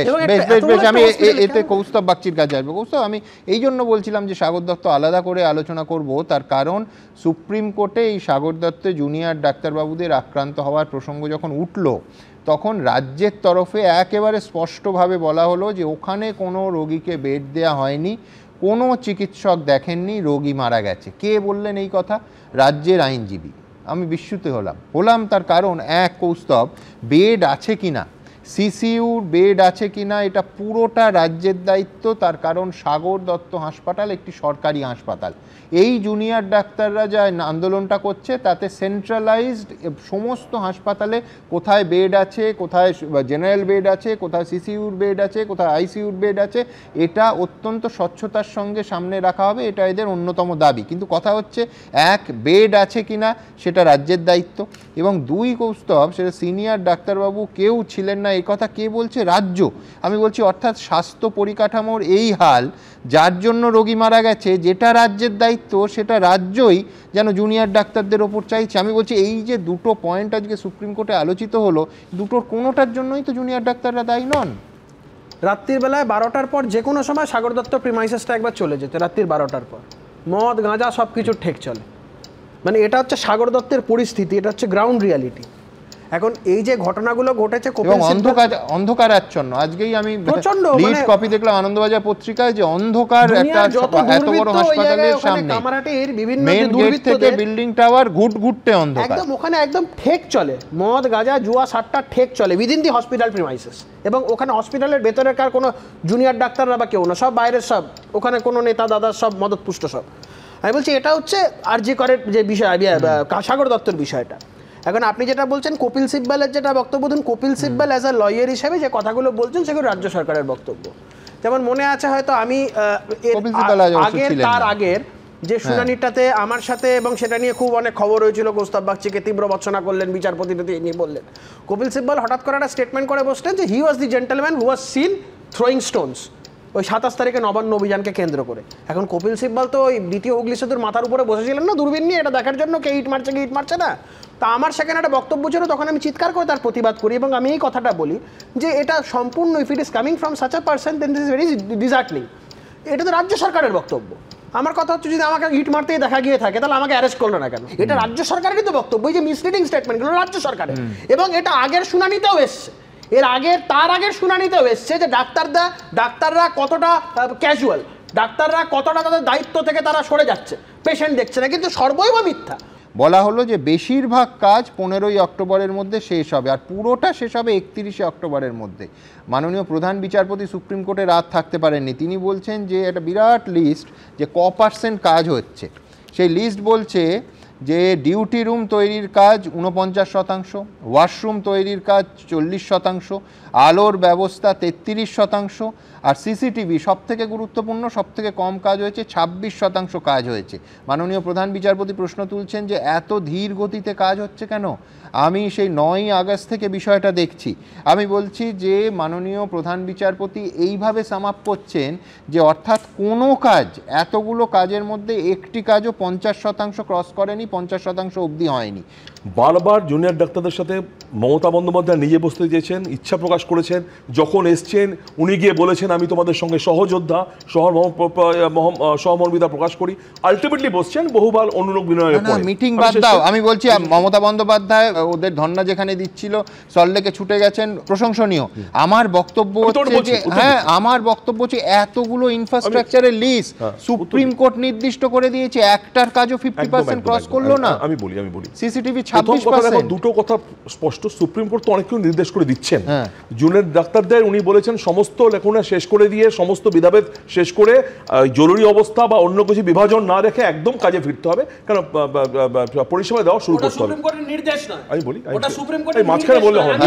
আমি এতে কৌস্তব বাগচির কাছে আসবো। কৌস্তব, আমি এই জন্য বলছিলাম যে সাগর দত্ত আলাদা করে আলোচনা করব, তার কারণ সুপ্রিম কোর্টে এই সাগর দত্ত জুনিয়র ডাক্তারবাবুদের আক্রান্ত হওয়ার প্রসঙ্গ যখন উঠল তখন রাজ্যের তরফে একেবারে স্পষ্টভাবে বলা হলো যে ওখানে কোনো রোগীকে বেড দেওয়া হয়নি, কোনো চিকিৎসক দেখেননি, রোগী মারা গেছে। কে বললেন এই কথা? রাজ্যের আইনজীবী। আমি বিস্মিত হলাম হলাম তার কারণ এক, কৌস্তব, বেড আছে কিনা, সিসিইউর বেড আছে কিনা এটা পুরোটা রাজ্যের দায়িত্ব। তার কারণ সাগর দত্ত হাসপাতাল একটি সরকারি হাসপাতাল। এই জুনিয়র ডাক্তাররা যা আন্দোলনটা করছে তাতে সেন্ট্রালাইজড সমস্ত হাসপাতালে কোথায় বেড আছে, কোথায় জেনারেল বেড আছে, কোথায় সিসিইউর বেড আছে, কোথায় আইসিইউর বেড আছে, এটা অত্যন্ত স্বচ্ছতার সঙ্গে সামনে রাখা হবে, এটা এদের অন্যতম দাবি। কিন্তু কথা হচ্ছে এক, বেড আছে কিনা সেটা রাজ্যের দায়িত্ব, এবং দুই, কৌস্তব, সেটা সিনিয়র ডাক্তারবাবু কেউ ছিলেন না, এই কথা কে বলছে? রাজ্য। আমি বলছি অর্থাৎ স্বাস্থ্য পরিকাঠামোর এই হাল, যার জন্য রোগী মারা গেছে, যেটা রাজ্যের দায়িত্ব সেটা রাজ্যই যেন জুনিয়র ডাক্তারদের ওপর চাইছে। আমি বলছি এই যে দুটো পয়েন্ট আজকে সুপ্রিম কোর্টে আলোচিত হলো, দুটোর কোনোটার জন্যই তো জুনিয়র ডাক্তাররা দায়ী নন। রাত্রির বেলায় বারোটার পর যে কোনো সময় সাগর দত্ত প্রিমাইসেসটা একবার চলে যেতে, রাত্রির বারোটার পর মদ গাঁজা সব কিছু ঠেক চলে। মানে এটা হচ্ছে সাগর দত্তের পরিস্থিতি, এটা হচ্ছে গ্রাউন্ড রিয়ালিটি। এখন এই যে ঘটনাগুলো ঘটেছে এবং অন্ধকার অন্ধকারাচ্ছন্ন, আজকেই আমি লিড কপি দেখলাম আনন্দবাজার পত্রিকায় যে অন্ধকার একটা এত বড় হাসপাতালের সামনে কামারহাটির বিভিন্ন মেইন গেট থেকে বিল্ডিং টাওয়ার ঘুট ঘুটতে অন্ধকার, একদম ওখানে একদম ঠেক চলে, মদ গাঁজা জুয়া সাতটা ঠেক চলে উইদিন দি হসপিটাল প্রিমাইসেস। এবং ওখানে হসপিটালের ভেতরেকার কোনো জুনিয়র ডাক্তাররা বা কেউ না, সব বাইরের, সব ওখানে কোনো নেতা দাদা সব মদতপুষ্ট সব। আমি বলছি এটা হচ্ছে আরজি করের যে বিষয়, সাগর দত্তর বিষয়টা। এখন আপনি যেটা বলছেন কপিল সিব্বলের যেটা বক্তব্য, ধরুন Kapil Sibal as a lawyer হিসেবে যে কথাগুলো বলছেন সেগুলো রাজ্য সরকারের বক্তব্য। যেমন মনে আছে হয়তো আমি আগের তার আগের যে শুনানিটাতে আমার সাথে, এবং সেটা নিয়ে খুব অনেক খবর হয়েছিল, গোস্তাব বাগচিকে তীব্র ভৎসনা করলেন বিচারপতি নিয়ে বললেন, কপিল সিব্বল হঠাৎ করে একটা স্টেটমেন্ট করে বসলেন যে he was the gentleman who was seen throwing stones ওই সাতাশ তারিখে নবান্ন অভিযানকে কেন্দ্র করে। এখন কপিল সিব্বল তো ওই দ্বিতীয় হুগলি সেতুর মাথার উপরে বসেছিলেন না দূরবীন নিয়ে, এটা দেখার জন্য কে ইট মারছে কে ইট মারছে না। তা আমার সেখানে একটা বক্তব্য ছিল, তখন আমি চিৎকার করে তার প্রতিবাদ করি এবং আমি এই কথাটা বলি যে এটা সম্পূর্ণ, if it is coming from such a person then this is very disturbing. এটা তো রাজ্য সরকারের বক্তব্য। আমার কথা হচ্ছে যদি আমাকে ইট মারতেই দেখা গিয়ে থাকে তাহলে আমাকে অ্যারেস্ট করলো না কেন? এটা রাজ্য সরকারেরই তো বক্তব্য। এই যে মিসলিডিং স্টেটমেন্টগুলো রাজ্য সরকারের, এবং এটা আগের শুনানিতেও এসছে, এর আগের তার আগের শুনানিতেও এসছে যে ডাক্তাররা ডাক্তাররা কতটা ক্যাজুয়াল, ডাক্তাররা কতটা তাদের দায়িত্ব থেকে তারা সরে যাচ্ছে, পেশেন্ট দেখছে না, কিন্তু সর্বৈব মিথ্যা। বলা হলো যে বেশিরভাগ কাজ পনেরোই অক্টোবরের মধ্যে শেষ হবে, আর পুরোটা শেষ হবে একত্রিশে অক্টোবরের মধ্যে। মাননীয় প্রধান বিচারপতি সুপ্রিম কোর্টে রাত থাকতে পারেননি, তিনি বলছেন যে একটা বিরাট লিস্ট যে ক পার্সেন্ট কাজ হচ্ছে, সেই লিস্ট বলছে যে ডিউটি রুম তৈরির কাজ ঊনপঞ্চাশ শতাংশ, ওয়াশরুম তৈরির কাজ চল্লিশ শতাংশ, আলোর ব্যবস্থা তেত্রিশ শতাংশ, আর সিসিটিভি সব থেকে গুরুত্বপূর্ণ সব থেকে কম কাজ হয়েছে ছাব্বিশ শতাংশ কাজ হয়েছে। মাননীয় প্রধান বিচারপতি প্রশ্ন তুলছেন যে এত ধীর গতিতে কাজ হচ্ছে কেন? আমি সেই নয়ই আগস্ট থেকে বিষয়টা দেখছি। আমি বলছি যে মাননীয় প্রধান বিচারপতি এইভাবে সাম আপ করছেন যে অর্থাৎ কোনো কাজ, এতগুলো কাজের মধ্যে একটি কাজও পঞ্চাশ শতাংশ ক্রস করেনি, পঞ্চাশ শতাংশ অবধি হয়নি। বারবার জুনিয়র ডাক্তারদের সাথে মমতা বন্দ্যোপাধ্যায় নিজে বসতে চেয়েছেন, ইচ্ছা প্রকাশ করেছেন, যখন এসছেন উনি গিয়ে বলেছেন আমি তোমাদের সঙ্গে সহযোদ্ধা সহমর্মিতা প্রকাশ করি, আলটিমেটলি বসছেন বহুবার অনুরোধ বিনয়ের পরে। মিটিং বাদ দাও, আমি বলছি মমতা বন্দ্যোপাধ্যায় ওদের ধর্ণা যেখানে দিচ্ছিল সল্টলেকে ছুটে গেছেন, প্রশংসনীয়। আমার বক্তব্য হচ্ছে যে হ্যাঁ আমার বক্তব্য হচ্ছে এতগুলো ইনফ্রাস্ট্রাকচারের লিস্ট সুপ্রিম কোর্ট নির্দিষ্ট করে দিয়েছে, একটার কাজও ফিফটি পার্সেন্ট ক্রস করলো না। আমি বলি আমি বলি সিসিটিভি ছাব্বিশ পার্সেন্ট। দুটো কথা স্পষ্ট, সুপ্রিম কোর্ট তো অনেক কিছু নির্দেশ করে দিচ্ছেন। জুনিয়র ডাক্তারদের উনি বলেছেন সমস্ত লেখনা শেষ করে দিয়ে, সমস্ত বিধাভেদ শেষ করে, জরুরি অবস্থা বা অন্য কিছু বিভাজন না রেখে একদম কাজে ফিরতে হবে, কারণ পরিষেবা দেওয়া শুরু করতে হবে। আমি বলি মাঝখানে বললে হবে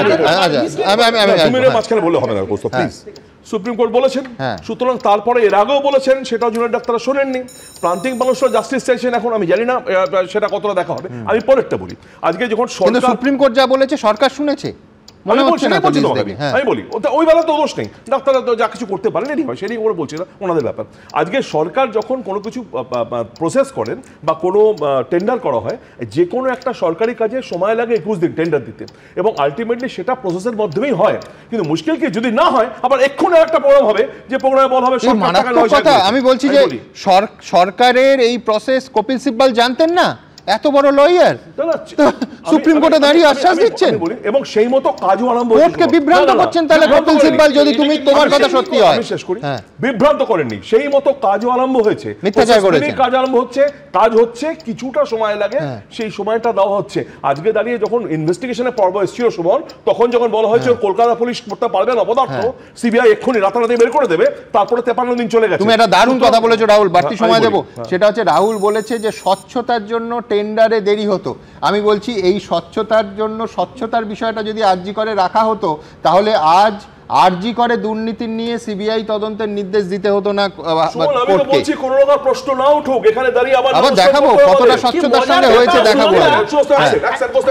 না, মাঝখানে বললে হবে না প্লিজ। সুপ্রিম কোর্ট বলেছেন, সুতরাং তারপরে এর আগেও বলেছেন, সেটাও জুনিয়র ডাক্তাররা শোনেননি। প্রান্তিক মানুষরা জাস্টিস চাইছেন, এখন আমি জানি না সেটা কতটা দেখা হবে। আমি পরেরটা বলি, আজকে যখন সুপ্রিম কোর্ট যা বলেছে সরকার শুনেছে, আমি বলি ওই বেলা তো দোষ নেই, ডাক্তাররা তো যা কিছু করতে পারেন এটি হয়, সেটাই ওরা বলছে না, ওনাদের ব্যাপার। আজকে সরকার যখন কোনো কিছু প্রসেস করেন বা কোনো টেন্ডার করা হয়, যে কোনো একটা সরকারি কাজে সময় লাগে একুশ দিন টেন্ডার দিতে, এবং আলটিমেটলি সেটা প্রসেসের মাধ্যমেই হয়। কিন্তু মুশকিল কি যদি না হয়, আবার এক্ষুনি একটা প্রোগ্রাম হবে, যে প্রোগ্রামে বলা হবে আমি বলছি যে সরকারের এই প্রসেস কপিল সিব্বল জানতেন না, এত বড় লয়ার সুপ্রিম কোর্টে দাঁড়িয়ে আশ্বাস দিচ্ছেন এবং সেই মতো কাজও আরম্ভ কোর্টকে বিভ্রান্ত করছেন। তাহলে কপিল সিব্বল যদি তুমি তোমার কথা সত্যি হয়, আমি শেষ করি, বিভ্রান্ত করেননি, সেই মতো কাজও আরম্ভ হয়েছে, মিথ্যাচার করেছেন, কাজ আরম্ভ হচ্ছে, কাজ হচ্ছে, কিছুটা সময় লাগে, সেই সময়টা দেওয়া হচ্ছে। আজকে দাঁড়িয়ে যখন ইনভেস্টিগেশনের পর্ব এসেছিল সুমন, তখন যখন বলা হয়েছে কলকাতা পুলিশ করতে পারবে না অপদার্থ, সিবিআই এক্ষুনি রাতারাতি বের করে দেবে, তারপরে তেপান্ন দিন চলে গেছে। তুমি একটা দারুণ কথা বলেছো রাহুল, বাড়তি সময় দেবো। সেটা হচ্ছে রাহুল বলেছে যে স্বচ্ছতার জন্য টেন্ডারে দেরি হতো। আমি বলছি এই স্বচ্ছতার জন্য, স্বচ্ছতার বিষয়টা যদি আরজি করে রাখা হতো, তাহলে আজ আরজি করে দুর্নীতি নিয়ে সিবিআই তদন্তের নির্দেশ দিতে হতো না কোর্টকে। কোনো রকম প্রশ্ন না উঠুক, এখানে দাঁড়িয়ে আবার দেখাবো কতটা স্বচ্ছতার সঙ্গে হয়েছে, দেখাবো।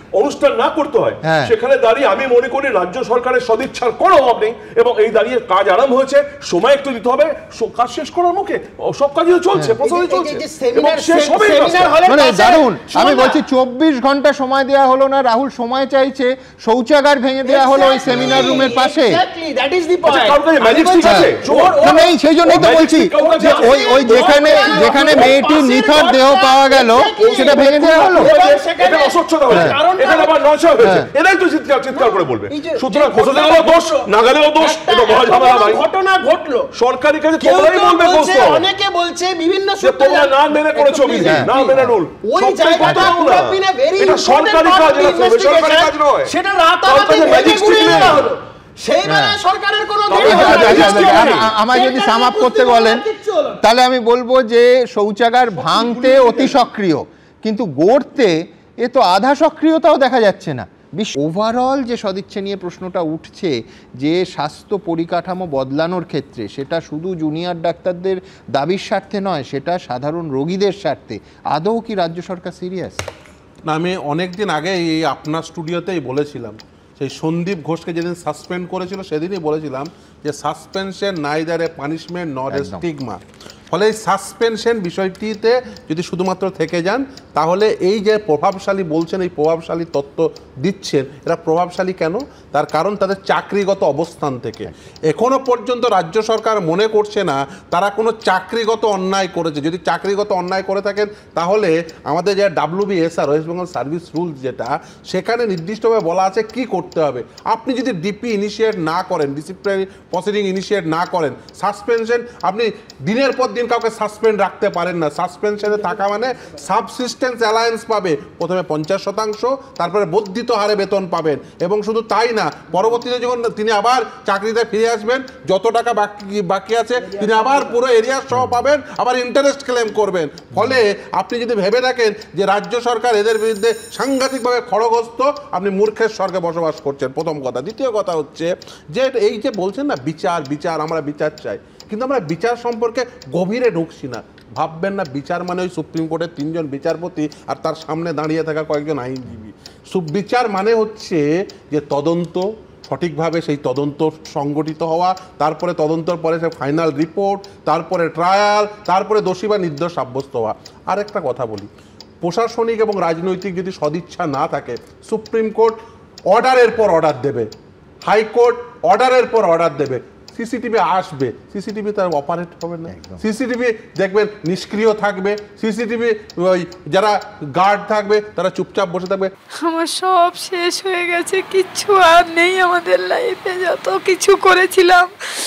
অনুষ্ঠান না করতে হয়, হ্যাঁ। সেখানে দাঁড়িয়ে আমি মনে করি রাজ্য সরকারের সদিচ্ছার কোনো অভাব নেই এবং এই দাঁড়িয়ে কাজ আরম্ভ হয়েছে, সময় একটু দিতে হবে, স- কাজ শেষ করার মুখে সব কাজই চলছে, প্রসেস চলছে এবং শেষ হবে এই কাজটা। মানে দারুণ, আমি বলছি চব্বিশ ঘন্টা সময় দেওয়া হলো না, রাহুল সময় চাইছে, শৌচাগার ভেঙে দেওয়া হলো ওই সেমিনার রুমের পাশে। আচ্ছা, কারোর কাছে ম্যাজিক স্টিক আছে? না, নেই, সেই জন্যই তো বলছি যে ওই ওই যেখানে যেখানে মেয়েটির নিথর দেহ পাওয়া গেল সেটা ভেঙে দেওয়া হলো। এটা অস্বচ্ছতা হয়েছে, এটা আবার নয়শো হয়েছে, এটাই তো চিৎকার চিৎকার করে বলবে। সুতরাং ঘোষণা গেলেও দোষ, না গেলেও দোষ, এটা মহা ঝামেলা ভাই। ঘটনা ঘটলো, সরকারি কাজে কেউ তোমরাই কেউ বলবে বলছে, দোষ, অনেকে বলছে বিভিন্ন যে সূত্রে তোমরা না মেনে করেছো বিধি, না মেনে রুল। ওই সবটাই জায়গাটা কথা পুরো না। বিনা ভেরি এটা সরকারি কাজ, এটা বেসরকারি কাজ নয়। সেটা রাতারাতি ভেঙে গুড়িয়ে দেওয়া হলো। সেই বেলায় সরকারের কোনো দেরি হলো না। আমায় যদি সাম আপ করতে বলেন তাহলে আমি বলবো যে শৌচাগার ভাঙতে অতি সক্রিয়, কিন্তু গড়তে এ তো আধা সক্রিয়তাও দেখা যাচ্ছে না। ওভারঅল যে সদিচ্ছা নিয়ে প্রশ্নটা উঠছে যে স্বাস্থ্য পরিকাঠামো বদলানোর ক্ষেত্রে, সেটা শুধু জুনিয়র ডাক্তারদের দাবির স্বার্থে নয়, সেটা সাধারণ রোগীদের স্বার্থে। আদৌ কি রাজ্য সরকার সিরিয়াস? না, আমি অনেক দিন আগে এই আপনার স্টুডিওতেই বলেছিলাম, সেই সন্দীপ ঘোষকে যেদিন সাসপেন্ড করেছিল সেদিনই বলেছিলাম যে suspension neither a punishment not a stigma. ফলে এই সাসপেনশন বিষয়টিতে যদি শুধুমাত্র থেকে যান তাহলে এই যে প্রভাবশালী বলছেন, এই প্রভাবশালী তত্ত্ব দিচ্ছেন, এরা প্রভাবশালী কেন? তার কারণ তাদের চাকরিগত অবস্থান থেকে। এখনো পর্যন্ত রাজ্য সরকার মনে করছে না তারা কোনো চাকরিগত অন্যায় করেছে। যদি চাকরিগত অন্যায় করে থাকেন তাহলে আমাদের যে WBSR west Bengal service rules যেটা, সেখানে নির্দিষ্টভাবে বলা আছে কি করতে হবে। আপনি যদি ডিপি ইনিশিয়েট না করেন, ডিসিপ্লিনারি প্রসিডিং ইনিশিয়েট না করেন, সাসপেনশন আপনি দিনের পর দিন কাউকে সাসপেন্ড রাখতে পারেন না। সাসপেনশনে থাকা মানে সাবসিস্টেন্স অ্যালায়েন্স পাবে, প্রথমে পঞ্চাশ শতাংশ, তারপরে বর্ধিত হারে বেতন পাবেন। এবং শুধু তাই না, পরবর্তীতে যখন তিনি আবার চাকরিতে ফিরে আসবেন, যত টাকা বাকি বাকি আছে তিনি আবার পুরো এরিয়া সহ পাবেন, আবার ইন্টারেস্ট ক্লেম করবেন। ফলে আপনি যদি ভেবে থাকেন যে রাজ্য সরকার এদের বিরুদ্ধে সাংঘাতিকভাবে খড়গস্ত, আপনি মূর্খের স্বর্গে বসবাস করছেন, প্রথম কথা। দ্বিতীয় কথা হচ্ছে যে এই যে বলছেন না বিচার বিচার, আমরা বিচার চাই, কিন্তু আমরা বিচার সম্পর্কে গভীরে ঢুকছি না। ভাববেন না বিচার মানে ওই সুপ্রিম কোর্টের তিনজন বিচারপতি আর তার সামনে দাঁড়িয়ে থাকা কয়েকজন আইনজীবী। সুবিচার মানে হচ্ছে যে তদন্ত, সঠিকভাবে সেই তদন্ত সংগঠিত হওয়া, তারপরে তদন্তর পরে সে ফাইনাল রিপোর্ট, তারপরে ট্রায়াল, তারপরে দোষী বা নির্দোষ সাব্যস্ত হওয়া। আর একটা কথা বলি, প্রশাসনিক এবং রাজনৈতিক যদি সদিচ্ছা না থাকে, সুপ্রিম কোর্ট অর্ডারের পর অর্ডার দেবে, হাইকোর্ট অর্ডারের পর অর্ডার দেবে, সিসিটিভি আসবে, সিসিটিভি তার অপারেট হবে না, সিসিটিভি দেখবেন নিষ্ক্রিয় থাকবে, সিসিটিভি ওই যারা গার্ড থাকবে তারা চুপচাপ বসে থাকবে। আমার সব শেষ হয়ে গেছে, কিচ্ছু আর নেই আমাদের লাইফে। যত কিছু করেছিলাম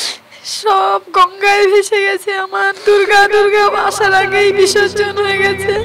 সব গঙ্গায় ভেসে গেছে। আমার দুর্গা দুর্গা আসার আগেই বিসর্জন হয়ে গেছে।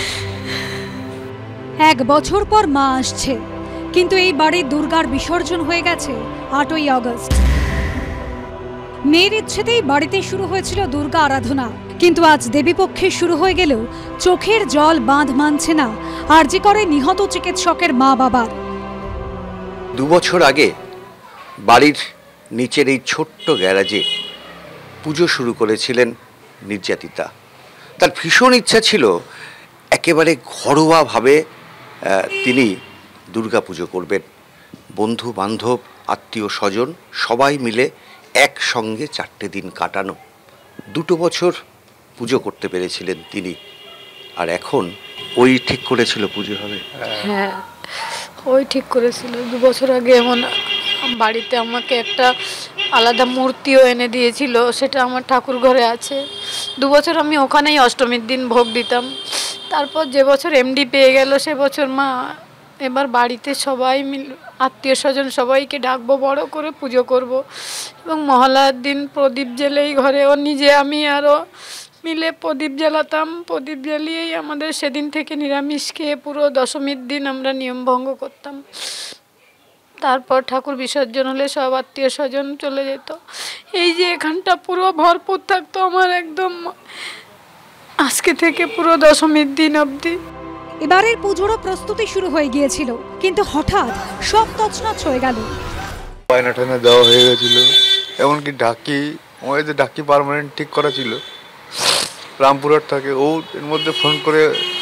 এক বছর পর মা আসছে, কিন্তু এই বাড়ির দুর্গার বিসর্জন হয়ে গেছে আটই আগস্ট। মেয়ের ইচ্ছেতেই বাড়িতে শুরু হয়েছিল দুর্গা আরাধনা, কিন্তু আজ দেবীপক্ষে শুরু হয়ে গেলেও চোখের জল বাঁধ মানছে না আরজি করে নিহত চিকিৎসকের মা বাবার। দু বছর আগে বাড়ির নিচের এই ছোট্ট গ্যারাজে পুজো শুরু করেছিলেন নির্যাতিতা। তার ভীষণ ইচ্ছা ছিল একেবারে ঘরোয়াভাবে তিনি দুর্গা পুজো করবেন। বন্ধু বান্ধব আত্মীয় স্বজন সবাই মিলে একসঙ্গে চারটে দিন কাটানো। দুটো বছর পুজো করতে পেরেছিলেন তিনি, আর এখন ওই ঠিক করেছিল পুজো হবে। হ্যাঁ, ওই ঠিক করেছিল। দু বছর আগে এমন বাড়িতে আমাকে একটা আলাদা মূর্তিও এনে দিয়েছিল, সেটা আমার ঠাকুর ঘরে আছে। দু বছর আমি ওখানেই অষ্টমীর দিন ভোগ দিতাম। তারপর যে বছর এমডি পেয়ে গেল সে বছর মা এবার বাড়িতে সবাই মিল আত্মীয় স্বজন সবাইকে ডাকবো, বড় করে পুজো করব এবং মহালয়ার দিন প্রদীপ জ্বেলেই ঘরে ও নিজে আমি আরও মিলে প্রদীপ জ্বালাতাম। প্রদীপ জ্বালিয়েই আমাদের সেদিন থেকে নিরামিষ খেয়ে পুরো দশমীর দিন আমরা নিয়ম ভঙ্গ করতাম। তারপর ঠাকুর বিসর্জন হলে সব আত্মীয় স্বজন চলে যেত। এই যে এখানটা পুরো ভরপুর থাকতো আমার, একদম আজকে থেকে পুরো দশমীর দিন অবধি। এবারের পুজোরও প্রস্তুতি শুরু হয়ে গিয়েছিল, কিন্তু হঠাৎ সব তছনছ হয়ে গেল। বায়না টায়না দেওয়া হয়ে গেছিল, এমনকি ডাকি আমাদের যে ডাকি পার্মানেন্ট ঠিক করা ছিল রামপুরহাট থাকে, ও এর মধ্যে ফোন করে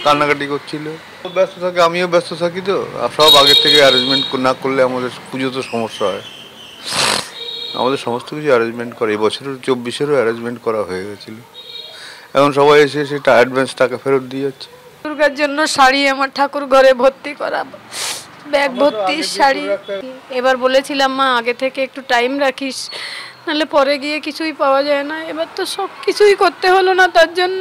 কান্নাকাটি করছিল। ব্যস্ত থাকে, আমিও ব্যস্ত থাকি, তো সব আগের থেকে অ্যারেঞ্জমেন্ট না করলে আমাদের পুজো তো সমস্যা হয়। আমাদের সমস্ত কিছু অ্যারেঞ্জমেন্ট করে, এবছরের চব্বিশেরও অ্যারেঞ্জমেন্ট করা হয়ে গেছিল। এখন সবাই এসে সেটা অ্যাডভান্স টাকা ফেরত দিয়ে যাচ্ছে। দুর্গার জন্য শাড়ি আমার ঠাকুর ঘরে ভর্তি করা, ব্যাগ ভর্তি শাড়ি। এবার বলেছিলাম মা আগে থেকে একটু টাইম রাখিস, নাহলে পরে গিয়ে কিছুই পাওয়া যায় না। এবার তো সব কিছুই করতে হলো না, তার জন্য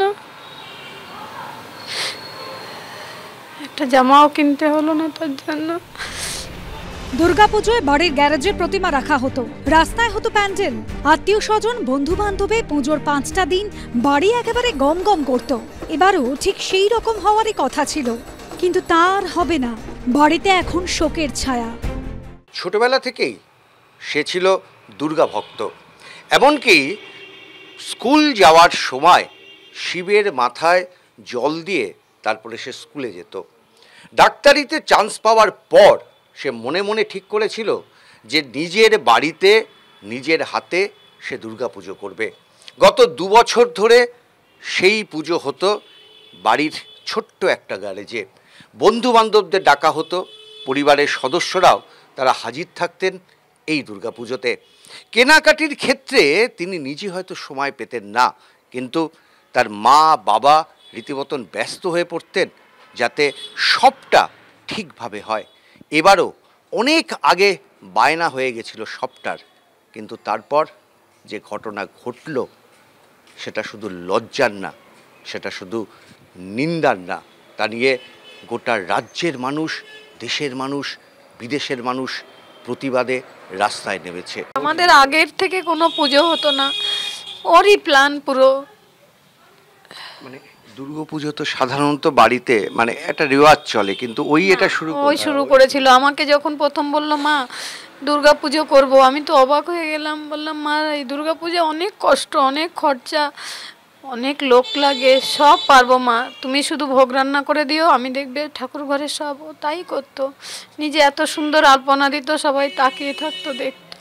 একটা জামাও কিনতে হলো না তার জন্য। দুর্গাপুজোয় বাড়ির গ্যারেজে প্রতিমা রাখা হতো, রাস্তায় হতো প্যান্ডেল, আত্মীয় স্বজন বন্ধু বান্ধবে পুজোর পাঁচটা দিন বাড়ি একেবারে গম গম করত। এবারও ঠিক সেই রকম হওয়ারই কথা ছিল, কিন্তু তার হবে না। বাড়িতে এখন শোকের ছায়া। ছোটবেলা থেকেই সে ছিল দুর্গা ভক্ত, এমনকি স্কুল যাওয়ার সময় শিবের মাথায় জল দিয়ে তারপরে সে স্কুলে যেত। ডাক্তারিতে চান্স পাওয়ার পর সে মনে মনে ঠিক করেছিল যে নিজের বাড়িতে নিজের হাতে সে দুর্গা পুজো করবে। গত দু বছর ধরে সেই পুজো হতো বাড়ির ছোট্ট একটা গ্যারেজে। বন্ধু বান্ধবদের ডাকা হতো, পরিবারের সদস্যরাও তারা হাজির থাকতেন এই দুর্গা পুজোতে। কেনাকাটির ক্ষেত্রে তিনি নিজে হয়তো সময় পেতেন না, কিন্তু তার মা বাবা রীতিমতন ব্যস্ত হয়ে পড়তেন যাতে সবটা ঠিকভাবে হয়। এবারও অনেক আগে বায়না হয়ে গেছিল সবটার, কিন্তু তারপর যে ঘটনা ঘটল সেটা শুধু লজ্জার না, সেটা শুধু নিন্দার না, তা নিয়ে গোটা রাজ্যের মানুষ, দেশের মানুষ, বিদেশের মানুষ প্রতিবাদে রাস্তায় নেমেছে। আমাদের আগের থেকে কোনো পুজো হতো না, ওরই প্ল্যান পুরো। মানে দুর্গাপুজো তো সাধারণত বাড়িতে মানে একটা রেওয়াজ চলে, কিন্তু ওই এটা শুরু ওই শুরু করেছিল। আমাকে যখন প্রথম বললো মা দুর্গা পুজো করবো, আমি তো অবাক হয়ে গেলাম। বললাম মা এই দুর্গা পুজো অনেক কষ্ট, অনেক খরচা, অনেক লোক লাগে, সব পারবো মা, তুমি শুধু ভোগ রান্না করে দিও, আমি দেখবে ঠাকুর ঘরে সব। ও তাই করতো, নিজে এত সুন্দর আলপনা দিত, সবাই তাকিয়ে থাকতো, দেখতো,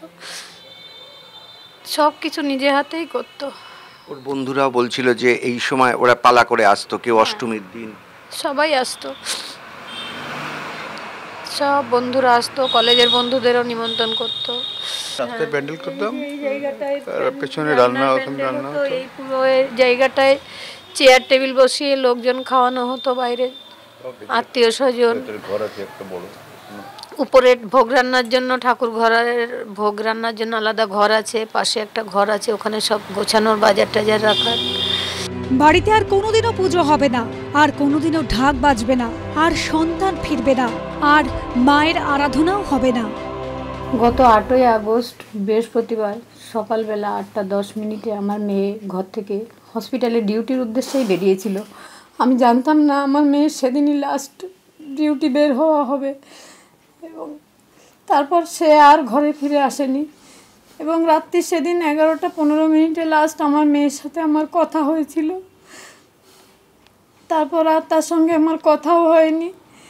সব কিছু নিজে হাতেই করতো। ওর বন্ধুরাও বলছিল যে এই সময় ওরা পালা করে আসতো, কেউ অষ্টমীর দিন সবাই আসতো, সব বন্ধুরা আসতো, কলেজের বন্ধুদেরও নিমন্ত্রণ করতো। রাস্তায় প্যান্ডেল করতাম, এই জায়গাটায় পেছনে রান্না ওখানে রান্না হতো। এই পুরো জায়গাটায় চেয়ার টেবিল বসিয়ে লোকজন খাওয়ানো হতো, বাইরে আত্মীয় স্বজন। ঘর আছে একটা বড়, উপরে ভোগ রান্নার জন্য ঠাকুর ঘরের ভোগ রান্নার জন্য আলাদা ঘর আছে, পাশে একটা ঘর আছে, ওখানে সব গোছানোর বাজার টাজার রাখার। বাড়িতে আর কোনোদিনও পুজো হবে না, আর কোনোদিনও ঢাক বাজবে না, আর সন্তান ফিরবে না, আর মায়ের আরাধনাও হবে না। গত আটই আগস্ট বৃহস্পতিবার সকালবেলা আটটা দশ মিনিটে আমার মেয়ে ঘর থেকে হসপিটালে ডিউটির উদ্দেশ্যেই বেরিয়েছিল। আমি জানতাম না আমার মেয়ের সেদিনই লাস্ট ডিউটি বের হওয়া হবে, এবং তারপর সে আর ঘরে ফিরে আসেনি। এবং রাত্রি সেদিন এগারোটা পনেরো মিনিটে লাস্ট আমার মেয়ের সাথে আমার কথা হয়েছিল, তারপর আর তার সঙ্গে আমার কথাও হয়নি।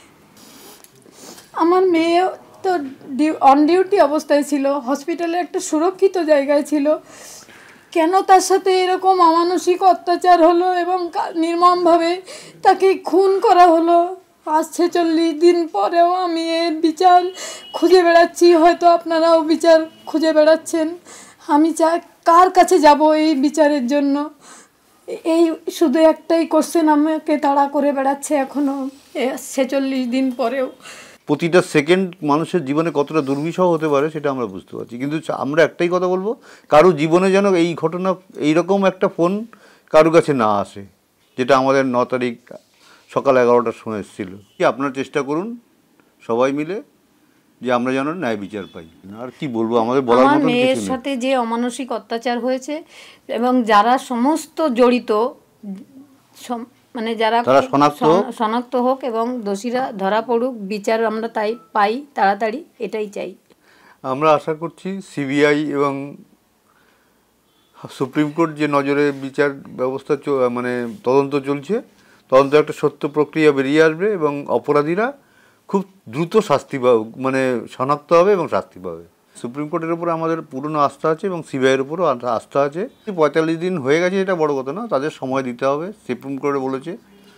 আমার মেয়ে তো অন ডিউটি অবস্থায় ছিল, হসপিটালে একটা সুরক্ষিত জায়গায় ছিল, কেন তার সাথে এরকম অমানসিক অত্যাচার হলো এবং নির্মমভাবে তাকে খুন করা হলো। আজ ছেচল্লিশ দিন পরেও আমি এর বিচার খুঁজে বেড়াচ্ছি, হয়তো আপনারাও বিচার খুঁজে বেড়াচ্ছেন। আমি চাই কার কাছে যাব এই বিচারের জন্য, এই শুধু একটাই কোশ্চেন আমাকে তাড়া করে বেড়াচ্ছে এখনও ছেচল্লিশ দিন পরেও। প্রতিটা সেকেন্ড মানুষের জীবনে কতটা দুর্বিষহ হতে পারে সেটা আমরা বুঝতে পারছি, কিন্তু আমরা একটাই কথা বলবো, কারো জীবনে যেন এই ঘটনা এইরকম একটা ফোন কারো কাছে না আসে, যেটা আমাদের ন তারিখ সকাল এগারোটার সময় এসেছিল। কি আপনারা চেষ্টা করুন সবাই মিলে যে আমরা যেন ন্যায় বিচার পাই। আর কি বলবো, আমাদের বলার মতো কিছু নেই। মেয়ের সাথে যে অমানসিক অত্যাচার হয়েছে এবং যারা সমস্ত জড়িত, মানে যারা শনাক্ত হোক এবং দোষীরা ধরা পড়ুক, বিচার আমরা তাই পাই তাড়াতাড়ি, এটাই চাই। আমরা আশা করছি সিবিআই এবং সুপ্রিম কোর্ট যে নজরে বিচার ব্যবস্থা মানে তদন্ত চলছে, তদন্ত একটা সত্য প্রক্রিয়া বেরিয়ে আসবে এবং অপরাধীরা খুব দ্রুত শাস্তি পাবে, মানে শনাক্ত হবে এবং শাস্তি পাবে। সুপ্রিম কোর্টের উপর আমাদের পুরনো আস্থা আছে এবং সিবিআইয়ের উপরও আস্থা আছে। পঁয়তাল্লিশ দিন হয়ে গেছে, এটা বড় কথা না, তাদের সময় দিতে হবে। সুপ্রিম কোর্টে বলেছে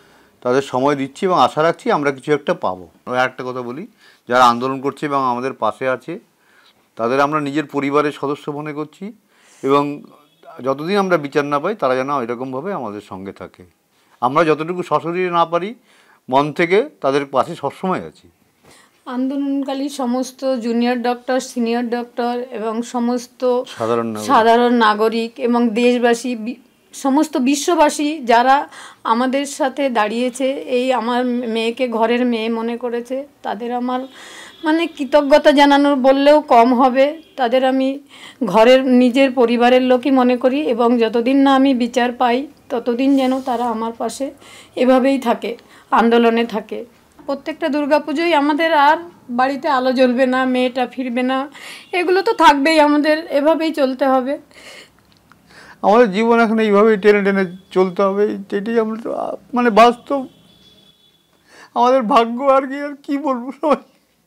তাদের সময় দিচ্ছি এবং আশা রাখছি আমরা কিছু একটা পাবো। একটা কথা বলি, যারা আন্দোলন করছে এবং আমাদের পাশে আছে তাদের আমরা নিজের পরিবারের সদস্য মনে করছি এবং যতদিন আমরা বিচার না পাই তারা যেন এরকমভাবে আমাদের সঙ্গে থাকে। আমরা যতটুকু সশরীরে না পারি মন থেকে তাদের পাশে সবসময় আছি। আন্দোলনকারী সমস্ত জুনিয়র ডক্টর, সিনিয়র ডক্টর এবং সমস্ত সাধারণ সাধারণ নাগরিক এবং দেশবাসী, সমস্ত বিশ্ববাসী যারা আমাদের সাথে দাঁড়িয়েছে, এই আমার মেয়েকে ঘরের মেয়ে মনে করেছে, তাদের আমার মানে কৃতজ্ঞতা জানানোর বললেও কম হবে। তাদের আমি ঘরের নিজের পরিবারের লোকই মনে করি এবং যতদিন না আমি বিচার পাই ততদিন যেন তারা আমার পাশে এভাবেই থাকে, আন্দোলনে থাকে। প্রত্যেকটা দুর্গাপুজোই আমাদের আর বাড়িতে আলো জ্বলবে না, মেয়েটা ফিরবে না, এগুলো তো থাকবেই, আমাদের এভাবেই চলতে হবে। আমাদের জীবন এখন এইভাবেই টেনে টেনে চলতে হবে, এটাই আমরা মানে বাস্তব আমাদের ভাগ্য। আর কি আর কি বলবো, সবাই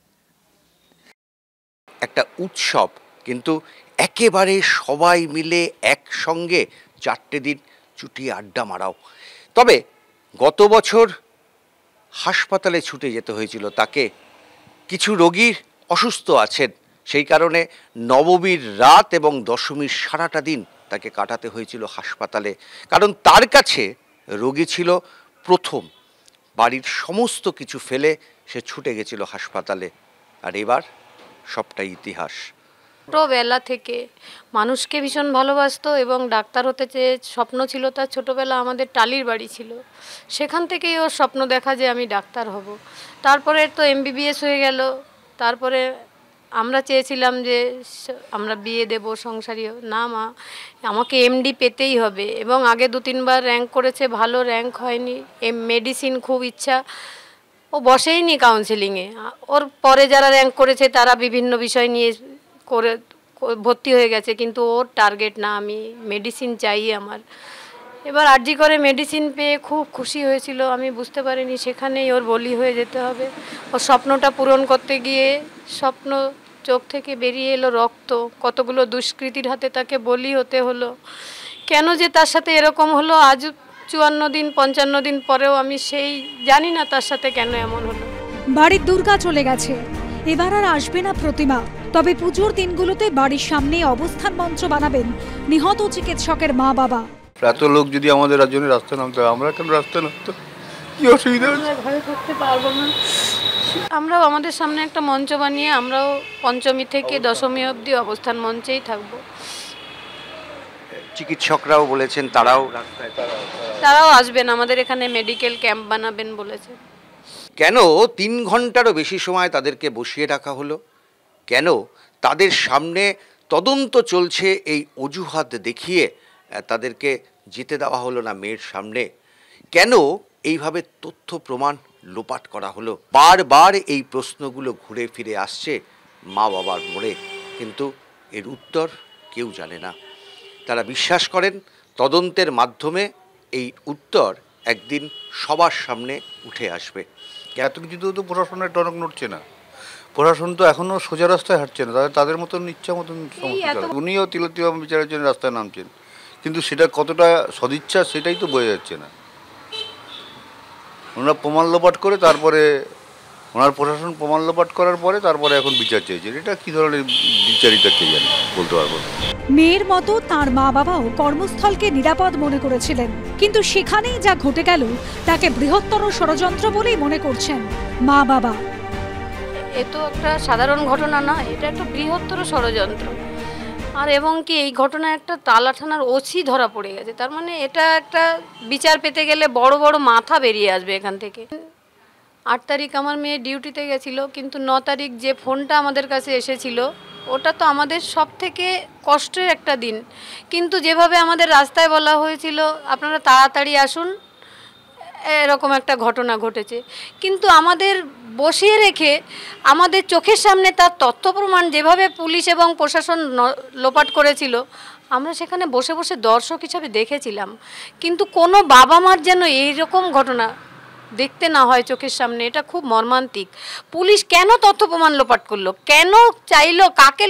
একটা উৎসব, কিন্তু একেবারে সবাই মিলে একসঙ্গে চারটে দিন চুটিয়ে আড্ডা মারাও। তবে গত বছর হাসপাতালে ছুটে যেতে হয়েছিল তাকে, কিছু রোগী অসুস্থ আছেন, সেই কারণে নবমীর রাত এবং দশমীর সারাটা দিন তাকে কাটাতে হয়েছিল হাসপাতালে, কারণ তার কাছে রোগী ছিল প্রথম। বাড়ির সমস্ত কিছু ফেলে সে ছুটে গেছিল হাসপাতালে, আর এবার সবটাই ইতিহাস। ছোটোবেলা থেকে মানুষকে ভীষণ ভালোবাসতো এবং ডাক্তার হতে চেয়ে স্বপ্ন ছিল তার। ছোটোবেলা আমাদের টালির বাড়ি ছিল, সেখান থেকেই ওর স্বপ্ন দেখা যে আমি ডাক্তার হব। তারপরে তো এমবিবিএস হয়ে গেল, তারপরে আমরা চেয়েছিলাম যে আমরা বিয়ে দেব, সংসারী না, মা আমাকে এমডি পেতেই হবে। এবং আগে দু তিনবার র্যাঙ্ক করেছে, ভালো র্যাঙ্ক হয়নি। এম মেডিসিন খুব ইচ্ছা, ও বসেইনি কাউন্সেলিংয়ে। ওর পরে যারা র্যাঙ্ক করেছে তারা বিভিন্ন বিষয় নিয়ে করে ভর্তি হয়ে গেছে, কিন্তু ওর টার্গেট না, আমি মেডিসিন চাই আমার। এবার আরজি করে মেডিসিন পেয়ে খুব খুশি হয়েছিল, আমি বুঝতে পারিনি সেখানেই ওর বলি হয়ে যেতে হবে। ওর স্বপ্নটা পূরণ করতে গিয়ে স্বপ্ন চোখ থেকে বেরিয়ে এলো রক্ত, কতগুলো দুষ্কৃতীর হাতে তাকে বলি হতে হলো। কেন যে তার সাথে এরকম হলো, আজ চুয়ান্ন দিন পঞ্চান্ন দিন পরেও আমি সেই জানি না তার সাথে কেন এমন হলো। বাড়ির দুর্গা চলে গেছে, এবার আর আসবে না প্রতিমা। তবে পুজোর দিনগুলোতে বাড়ির সামনে অবস্থান মঞ্চ বানাবেন নিহত চিকিৎসকের মা বাবা। এত লোক যদি আমাদের জন্য রাস্তায় নামতে হয়, আমরা কেন রাস্তায় নামতে, কি অসুবিধা? ঘরে থাকতে পারবো না, আমরাও আমাদের সামনে একটা মঞ্চ বানিয়ে আমরাও পঞ্চমী থেকে দশমী অবধি অবস্থান মঞ্চেই থাকবো। চিকিৎসকরাও বলেছেন তারাও রাস্তায় তারাও আসবেন, আমাদের এখানে মেডিকেল ক্যাম্প বানাবেন বলেছে। কেন তিন ঘন্টারও বেশি সময় তাদেরকে বসিয়ে রাখা হলো? কেন তাদের সামনে তদন্ত চলছে এই অজুহাত দেখিয়ে তাদেরকে যেতে দেওয়া হলো না মেয়ের সামনে? কেন এইভাবে তথ্য প্রমাণ লোপাট করা হলো? বারবার এই প্রশ্নগুলো ঘুরে ফিরে আসছে মা বাবার মোড়ে, কিন্তু এর উত্তর কেউ জানে না। তারা বিশ্বাস করেন তদন্তের মাধ্যমে এই উত্তর একদিন সবার সামনে উঠে আসবে। এত কিছু তো প্রশাসনের টনক নড়ছে না, প্রশাসন তো এখনও সোজা রাস্তায় হাঁটছে না, তাদের তাদের মতন ইচ্ছা মতন সমস্যা। উনিও তিলোত্তমা বিচারের জন্য রাস্তায় নামছেন, কিন্তু সেটা কতটা সদিচ্ছা সেটাই তো বোঝা যাচ্ছে না। ওনারা প্রমাণ লোপাট করে তারপরে ওনার প্রশাসন প্রমাণ লোপাট করার পরে তারপরে এখন বিচার চাইছেন। এটা কি ধরনের বিচারিতা কে জানে, বলতে পারবো না। মেয়ের মতো তার মা বাবাও কর্মস্থলকে নিরাপদ মনে করেছিলেন, কিন্তু সেখানেই যা ঘটে গেল তাকে বৃহত্তর ষড়যন্ত্র বলেই মনে করছেন মা বাবা। এ তো একটা সাধারণ ঘটনা না, এটা একটা বৃহত্তর ষড়যন্ত্র। আর এবং কি এই ঘটনা একটা তালা থানার ওসি ধরা পড়ে গেছে, তার মানে এটা একটা বিচার পেতে গেলে বড় বড় মাথা বেরিয়ে আসবে এখান থেকে। আট তারিখ আমার মেয়ে ডিউটিতে গেছিলো, কিন্তু ন তারিখ যে ফোনটা আমাদের কাছে এসেছিল ওটা তো আমাদের সব থেকে কষ্টের একটা দিন। কিন্তু যেভাবে আমাদের রাস্তায় বলা হয়েছিল আপনারা তাড়াতাড়ি আসুন, এরকম একটা ঘটনা ঘটেছে। কিন্তু আমাদের বসিয়ে রেখে আমাদের চোখের সামনে তার তথ্য প্রমাণ যেভাবে পুলিশ এবং প্রশাসন লোপাট করেছিল, আমরা সেখানে বসে বসে দর্শক হিসাবে দেখেছিলাম। কিন্তু কোনো বাবা মার যেন এইরকম ঘটনা দেখতে না হয় চোখের সামনে, এটা খুব মর্মান্তিক। পুলিশ কেন তথ্য প্রমাণ লোপাট করলো, কেন চাইলো, কাকে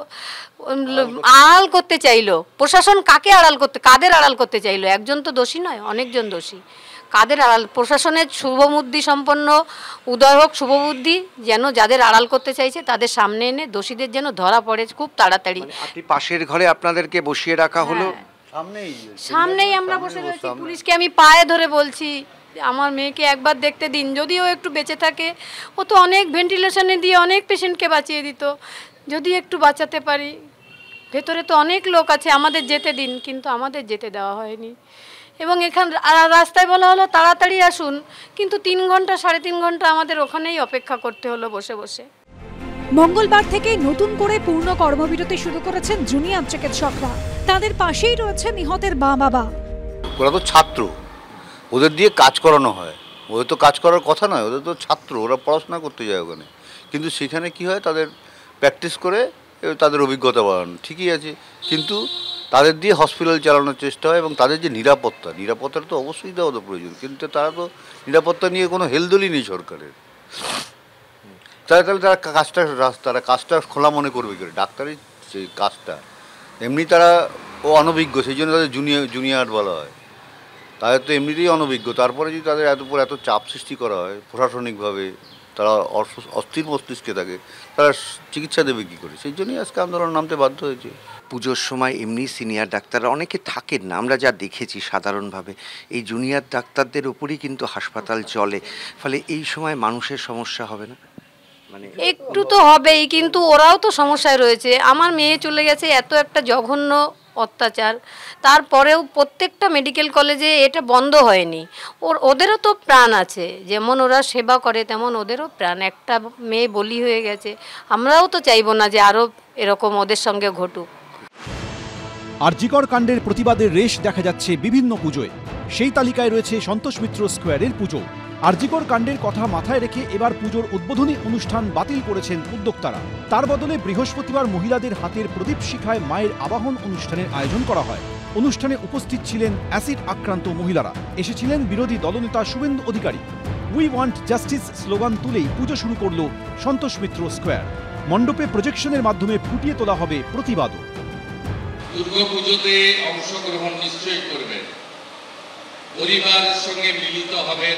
আড়াল করতে চাইলো, প্রশাসন কাকে আড়াল করতে, কাদের আড়াল করতে চাইলো? একজন তো দোষী নয়, অনেকজন দোষী। কাদের আড়াল, প্রশাসনের শুভবুদ্ধি সম্পন্ন উদয় হোক, শুভবুদ্ধি যেন যাদের আড়াল করতে চাইছে তাদের সামনে এনে দোষীদের যেন ধরা পড়ে খুব তাড়াতাড়ি। আপনি পাশের ঘরে আপনাদেরকে বসিয়ে রাখা হলো, সামনেই সামনেই আমরা বসে রয়েছি। পুলিশকে আমি পায়ে ধরে বলছি আমার মেয়েকে একবার দেখতে দিন, যদি ও একটু বেঁচে থাকে। ও তো অনেক ভেন্টিলেশনে দিয়ে অনেক পেশেন্টকে বাঁচিয়ে দিত, যদি একটু বাঁচাতে পারি। ভেতরে তো অনেক লোক আছে, আমাদের যেতে দিন, কিন্তু আমাদের যেতে দেওয়া হয়নি। এবং এখান রাস্তায় বলা হলো তাড়াতাড়ি আসুন, কিন্তু তিন ঘন্টা সাড়ে তিন ঘন্টা আমাদের ওখানেই অপেক্ষা করতে হলো বসে বসে। মঙ্গলবার থেকে নতুন করে পূর্ণ কর্মবিরতি শুরু করেছেন জুনিয়র চিকিৎসকরা। তাদের পাশেই রয়েছে নিহতের মা বাবা। ওরা তো ছাত্র, ওদের দিয়ে কাজ করানো হয়, ওদের তো কাজ করার কথা নয়, ওদের তো ছাত্র, ওরা পড়াশোনা করতে যায় ওখানে। কিন্তু সেখানে কি হয়, তাদের প্র্যাকটিস করে তাদের অভিজ্ঞতা বাড়ানো ঠিকই আছে, কিন্তু তাদের দিয়ে হসপিটাল চালানোর চেষ্টা হয়। এবং তাদের যে নিরাপত্তা, নিরাপত্তার তো অবশ্যই দেওয়া তো প্রয়োজন, কিন্তু তারা তো নিরাপত্তা নিয়ে কোনো হেলদোলই নেই সরকারের। তারা তাহলে তারা কাজটা তারা কাজটা খোলা মনে করবে করে ডাক্তারের যে কাজটা, এমনি তারা ও অনভিজ্ঞ, সেই জন্য তাদের জুনিয়র জুনিয়র বলা হয়। তাদের তো এমনিতেই অনভিজ্ঞ, তারপরে যদি তাদের এত উপর এত চাপ সৃষ্টি করা হয় প্রশাসনিকভাবে, তারা অস্থির মস্তিষ্কে থাকে, তারা চিকিৎসা দেবে কী করে? সেই জন্যই আজকে আন্দোলন নামতে বাধ্য হয়েছে। পুজোর সময় এমনি সিনিয়র ডাক্তাররা অনেকে থাকেন না, আমরা যা দেখেছি সাধারণভাবে এই জুনিয়র ডাক্তারদের উপরই কিন্তু হাসপাতাল চলে, ফলে এই সময় মানুষের সমস্যা হবে না? মানে একটু তো হবেই, কিন্তু ওরাও তো সমস্যায় রয়েছে। আমার মেয়ে চলে গেছে, এত একটা জঘন্য অত্যাচার, তারপরেও প্রত্যেকটা মেডিকেল কলেজে এটা বন্ধ হয়নি। ওর ওদেরও তো প্রাণ আছে, যেমন ওরা সেবা করে তেমন ওদেরও প্রাণ। একটা মেয়ে বলি হয়ে গেছে, আমরাও তো চাইবো না যে আরও এরকম ওদের সঙ্গে ঘটুক। আরজিকর কাণ্ডের প্রতিবাদের রেশ দেখা যাচ্ছে বিভিন্ন পুজোয়। সেই তালিকায় রয়েছে সন্তোষ মিত্র স্কোয়ারের পুজো। আরজিকর কাণ্ডের কথা মাথায় রেখে এবার পুজোর উদ্বোধনী অনুষ্ঠান বাতিল করেছেন উদ্যোক্তারা। তার বদলে বৃহস্পতিবার মহিলাদের হাতের প্রদীপ শিখায় মায়ের আবাহন অনুষ্ঠানের আয়োজন করা হয়। অনুষ্ঠানে উপস্থিত ছিলেন অ্যাসিড আক্রান্ত মহিলারা, এসেছিলেন বিরোধী দলনেতা Suvendu Adhikari. We want justice slogan তুলেই পুজো শুরু করল সন্তোষ মিত্র স্কোয়ার। মণ্ডপে প্রজেকশনের মাধ্যমে ফুটিয়ে তোলা হবে প্রতিবাদও। দুর্গাপুজোতে অংশগ্রহণ নিশ্চয়ই করবেন, পরিবারের সঙ্গে মিলিত হবেন,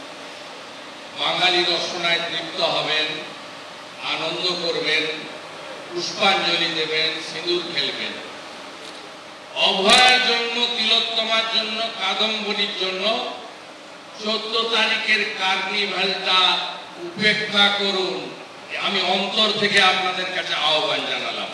বাঙালি রসনায় তৃপ্ত হবেন, আনন্দ করবেন, পুষ্পাঞ্জলি দেবেন, সিঁদুর খেলবেন। অভয়ের জন্য, তিলোত্তমার জন্য, কাদম্বরীর জন্য চোদ্দ তারিখের কার্নিভালটা উপেক্ষা করুন, আমি অন্তর থেকে আপনাদের কাছে আহ্বান জানালাম।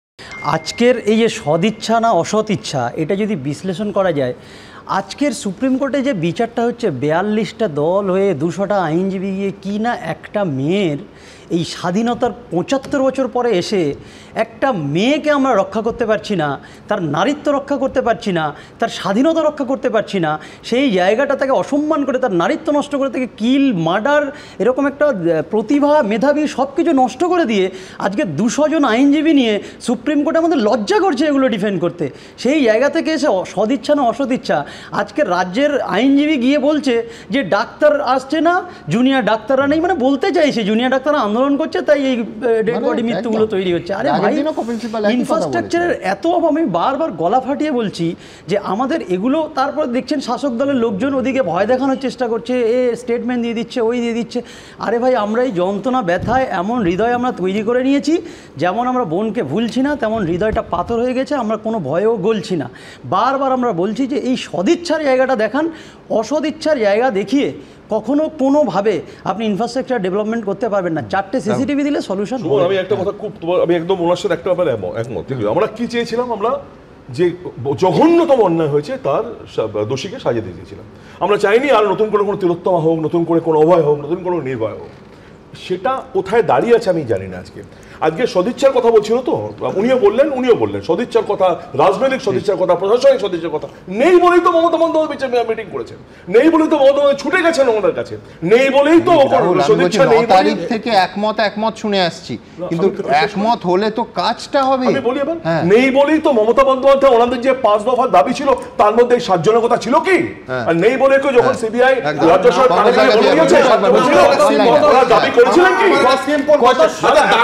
আজকের এই যে সদিচ্ছা না অসৎ ইচ্ছা, এটা যদি বিশ্লেষণ করা যায়, আজকের সুপ্রিম কোর্টে যে বিচারটা হচ্ছে, বিয়াল্লিশটা দল হয়ে দুশোটা আইনজীবী গিয়ে কি না একটা মেয়ের এই স্বাধীনতার পঁচাত্তর বছর পরে এসে একটা মেয়েকে আমরা রক্ষা করতে পারছি না, তার নারীত্ব রক্ষা করতে পারছি না, তার স্বাধীনতা রক্ষা করতে পারছি না, সেই জায়গাটা তাকে অসম্মান করে, তার নারীত্ব নষ্ট করে, তাকে কিল, মার্ডার, এরকম একটা প্রতিভা, মেধাবী সব কিছু নষ্ট করে দিয়ে আজকে দুশো জন আইনজীবী নিয়ে সুপ্রিম কোর্টে আমাদের লজ্জা করছে এগুলো ডিফেন্ড করতে। সেই জায়গা থেকে এসে সদিচ্ছা না অসদিচ্ছা, আজকে রাজ্যের আইনজীবী গিয়ে বলছে যে ডাক্তার আসছে না, জুনিয়র ডাক্তাররা নেই, মানে বলতে চাইছে জুনিয়র ডাক্তাররা আন্দোলন করছে তাই এই ডেড বডি মৃত্যুগুলো তৈরি হচ্ছে। আরে ভাই, ইনফ্রাস্ট্রাকচারের এত অভাব। আমি বারবার গলা ফাটিয়ে বলছি যে আমাদের এগুলো, তারপর দেখছেন শাসক দলের লোকজন ওদিকে ভয় দেখানোর চেষ্টা করছে, এ স্টেটমেন্ট দিয়ে দিচ্ছে, ওই দিয়ে দিচ্ছে। আরে ভাই, আমরা এই যন্ত্রণা ব্যথায় এমন হৃদয় আমরা তৈরি করে নিয়েছি, যেমন আমরা বোনকে ভুলছি না, তেমন হৃদয়টা পাথর হয়ে গেছে, আমরা কোনো ভয়েও গলছি না। বারবার আমরা বলছি যে এই সদিচ্ছার জায়গাটা দেখান, অসদিচ্ছার জায়গা দেখিয়ে কখনো কোনোভাবে আপনি ইনফ্রাস্ট্রাকচার ডেভেলপমেন্ট করতে পারবেন না। চারটে সিসিটিভি দিলে সলিউশন। আমি একটা কথা খুব, আমি একদম ওনার সাথে একটা ব্যাপারে একমত। আমরা কি চেয়েছিলাম? আমরা যে জঘন্যতম অন্যায় হয়েছে তার দোষীকে সাজিয়ে দিয়ে দিয়েছিলাম। আমরা চাইনি আর নতুন করে কোনো তিলোত্তমা হোক, নতুন করে কোনো অভয় হোক, নতুন কোনো নির্ভয় হোক। সেটা কোথায় দাঁড়িয়ে আছে আমি জানি না। আজকে আজকে সদিচ্ছার কথা বলছিল তো, উনিও বললেন উনিও বললেন সদিচ্ছার কথা, রাজনৈতিক সদিচ্ছার কথা, প্রশাসনিক সদিচ্ছার কথা নেই বলেই তো মমতা বন্দ্যোপাধ্যায় মিটিং করেছেন, নেই বলেই তো মমতা বন্দ্যোপাধ্যায় ছুটে গেছেন ওনাদের কাছে, নেই বলেই তো সদিচ্ছা নেই। তারিখ থেকে একমত একমত শুনে আসছি, কিন্তু একমত হলে তো কাজটা হবে। আমি বলি এবার, নেই বলেই তো মমতা বন্দ্যোপাধ্যায় ওনাদের যে পাঁচ দফার দাবি ছিল তার মধ্যে সাত জনের কথা ছিল কি? আর নেই বলে কেউ যখন সিবিআই রাজ্য সরকার দাবি করেছিলেন কি?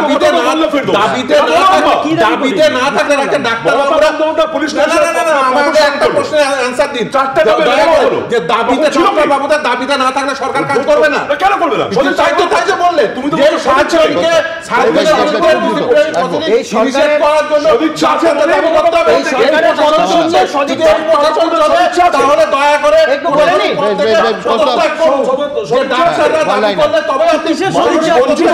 দাবিতে দাবিতে না থাকলে একটা ডাক্তার বাবুরা পুলিশ না না না আমাদের একটা প্রশ্নের অ্যানসার দিন যে দাবিতে ডাক্তার বাবুরা দাবিতে না থাকলে সরকার কাজ করবে না কেন করবে না সঠিক দায়িত্ব তাই যে বললে তুমি তো সাহায্যকে সাহায্য এই সরকার করার জন্য সদিচ্ছা দাবি করতে হবে এই সরকারের কত সুন্দর সদিচ্ছা প্রশাসন চলে তাহলে দয়া করে একটু বলে নি যে ডাক্তাররা দাবি করলে তবে আপনি সদিচ্ছা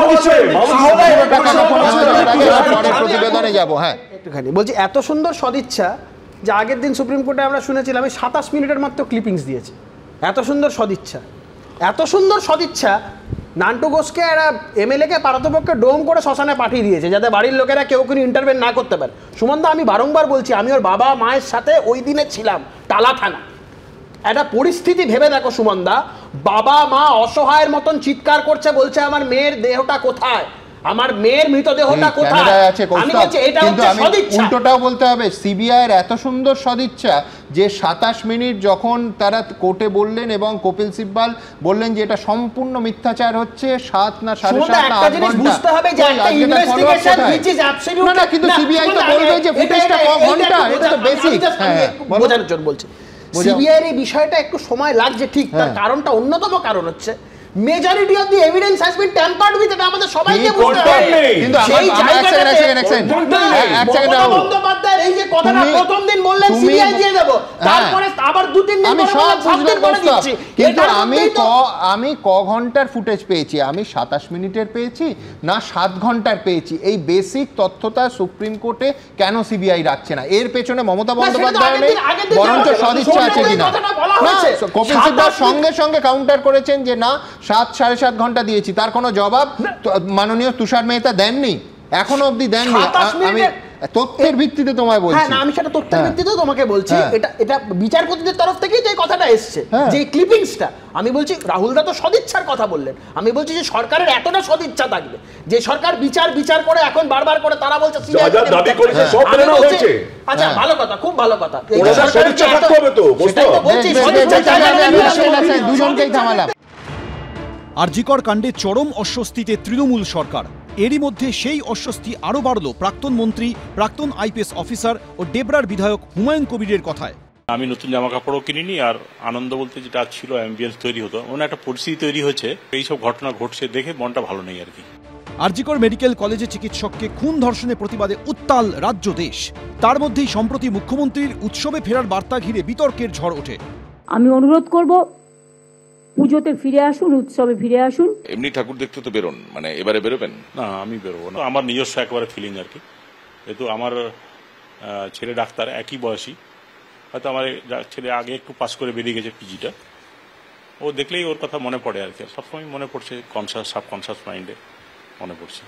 প্রতিবেদনে যাব। হ্যাঁ একটুখানি বলছি, এত সুন্দর সদিচ্ছা যে আগের দিন সুপ্রিম কোর্টে আমরা শুনেছিলাম আমি সাতাশ মিনিটের মাত্র ক্লিপিংস দিয়েছি। এত সুন্দর সদিচ্ছা, এত সুন্দর সদিচ্ছা নান্টু ঘোষকে এরা এমএলএকে পারতপক্ষে ডোম করে শ্মশানে পাঠিয়ে দিয়েছে যাতে বাড়ির লোকেরা কেউ কোনো ইন্টারভেন না করতে পারে। সুমনদা, আমি বারংবার বলছি, আমি ওর বাবা মায়ের সাথে ওই দিনে ছিলাম টালা থানা। একটা পরিস্থিতি ভেবে দেখো সুমনদা, বাবা মা অসহায়ের মতন চিৎকার করছে, বলছে আমার মেয়ের দেহটা কোথায়, আমার মেয়ের মৃতদেহটা কোথায়। আমি বলছি এটা হচ্ছে সদিচ্ছা। উল্টোটাও বলতে হবে, সিবিআই এর এত সুন্দর সদিচ্ছা যে সাতাশ মিনিট যখন তারা কোর্টে বললেন এবং কপিল সিব্বাল বললেন যে এটা সম্পূর্ণ মিথ্যাচার হচ্ছে, সাত না সাড়ে সাত না আট ঘন্টা বুঝতে হবে যে একটা ইনভেস্টিগেশন which is absolute না, কিন্তু সিবিআই তো বলবে যে ফুটেজটা ক ঘন্টা, এটা তো বেসিক। হ্যাঁ, বোঝানোর জন্য বলছি সিবিআই এর এই বিষয়টা একটু সময় লাগছে, ঠিক। তার কারণটা অন্যতম কারণ হচ্ছে majority of the evidence has been tampered with, এটা আমাদের সবাইকে বুঝতে হবে। কিন্তু সেই জায়গাটাতে এক সেকেন্ড এক সেকেন্ড এক সেকেন্ড বন্দ্যোপাধ্যায় এই যে কথাটা প্রথম দিন বললেন সিবিআই দিয়ে দেব, তারপরে আবার দু তিন দিন পরে সাত দিন পরে দিচ্ছি। কিন্তু আমি ক আমি ক ঘন্টার ফুটেজ পেয়েছি, আমি সাতাশ মিনিটের পেয়েছি না সাত ঘন্টার পেয়েছি, এই বেসিক তথ্যটা সুপ্রিম কোর্টে কেন সিবিআই রাখছে না? এর পেছনে মমতা বন্দ্যোপাধ্যায় নেই, বরঞ্চ সদিচ্ছা আছে কিনা? কপিল সিব্বল সঙ্গে সঙ্গে কাউন্টার করেছেন যে না সাত সাড়ে সাত ঘন্টা দিয়েছি, তার কোনো জবাব মাননীয় তুষার মেহতা দেননি, এখনো অবধি দেননি। আমি তথ্যের ভিত্তিতে তোমায় বলছি। হ্যাঁ, না আমি সেটা তথ্যের ভিত্তিতে তোমাকে বলছি। এটা এটা বিচারপতিদের তরফ থেকেই যে কথাটা এসছে, যে ক্লিপিংসটা, আমি বলছি রাহুল দা তো সদিচ্ছার কথা বললেন, আমি বলছি যে সরকারের এতটা সদিচ্ছা থাকবে যে সরকার বিচার বিচার করে এখন বারবার করে তারা বলছে দাবি করেছে সব মেনে নেওয়া হয়েছে। আচ্ছা, ভালো কথা, খুব ভালো কথা। সদিচ্ছা থাকতে হবে তো, বলছি সদিচ্ছা দুজনকেই থামালাম। আরজিকর কাণ্ডে চরম অস্বস্তিতে তৃণমূল সরকার। এরই মধ্যে সেই অস্বস্তি আরও বাড়ল প্রাক্তন মন্ত্রী, প্রাক্তন আইপিএস অফিসার ও ডেবরার বিধায়ক হুমায়ুন কবিরের কথায়। আমি নতুন জামা কাপড়ও কিনিনি, আর আনন্দ বলতে যেটা ছিল অ্যাম্বিয়েন্স তৈরি হতো, মানে একটা পরিস্থিতি তৈরি হয়েছে, এইসব ঘটনা ঘটছে দেখে মনটা ভালো নেই আর কি। আরজিকর মেডিকেল কলেজে চিকিৎসককে খুন ধর্ষণের প্রতিবাদে উত্তাল রাজ্য দেশ। তার মধ্যেই সম্প্রতি মুখ্যমন্ত্রীর উৎসবে ফেরার বার্তা ঘিরে বিতর্কের ঝড় ওঠে। আমি অনুরোধ করব পুজোতে ফিরে আসুন, উৎসবে ফিরে আসুন। এমনি ঠাকুর দেখতে তো বেরোন, মানে এবারে বেরোবেন না? আমি বেরোবো না, আমার নিজস্ব একেবারে ফিলিং আর কি। যেহেতু আমার ছেলে ডাক্তার, একই বয়সী, হয়তো আমার ছেলে আগে একটু পাস করে বেরিয়ে গেছে পিজিটা, ও দেখলেই ওর কথা মনে পড়ে আর কি, সবসময় মনে পড়ছে, কনসাস সাবকনসাস মাইন্ডে মনে পড়ছে।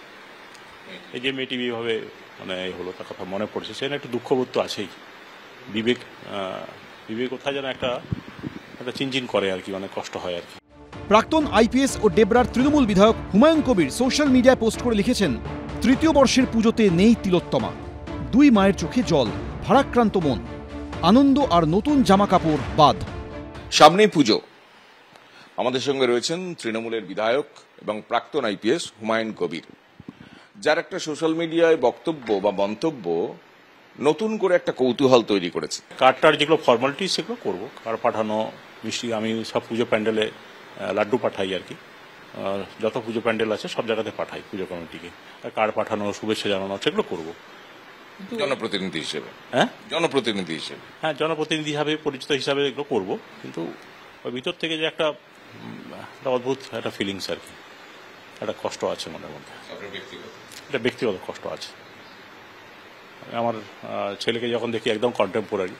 এই যে মেয়েটি এইভাবে মানে হলো, তার কথা মনে পড়ছে, সেখানে একটু দুঃখবোধ তো আছেই। বিবেক বিবেক কোথায় যেন একটা একটা চিনচিন করে আর কি, মানে কষ্ট হয় আর কি। প্রাক্তন আইপিএস ও ডেবরার তৃণমূল বিধায়ক হুমায়ুন কবির সোশ্যাল মিডিয়ায় পোস্ট করে লিখেছেন, তৃতীয় বর্ষের পুজোতে নেই তিলোত্তমা, দুই মায়ের চোখে জল, ভারাক্রান্ত মন, আনন্দ আর নতুন জামা কাপড় বাদ। সামনেই পুজো, আমাদের সঙ্গে রয়েছেন তৃণমূলের বিধায়ক এবং প্রাক্তন আইপিএস হুমায়ুন কবির, যার একটা সোশ্যাল মিডিয়ায় বক্তব্য বা মন্তব্য নতুন করে একটা কৌতূহল তৈরি করেছে। কার্ডটার যেগুলো ফর্মালিটি সেগুলো করবো, কার্ড পাঠানো, মিষ্টি, আমি সব পুজো প্যান্ডেলে লাড্ডু পাঠাই আর কি, যত পুজো প্যান্ডেল আছে সব জায়গাতে পাঠাই পুজো কমিটিকে, কার্ড পাঠানো, শুভেচ্ছা জানানো, সেগুলো করবো জনপ্রতিনিধি হিসেবে। হ্যাঁ, জনপ্রতিনিধি হিসেবে হ্যাঁ জনপ্রতিনিধি হিসাবে, পরিচিত হিসাবে এগুলো করবো, কিন্তু ওই ভিতর থেকে যে একটা একটা অদ্ভুত একটা ফিলিংস আর কি, একটা কষ্ট আছে মনের মধ্যে, একটা ব্যক্তিগত কষ্ট আছে। আমার ছেলেকে যখন দেখি একদম কন্টেম্পোরারি,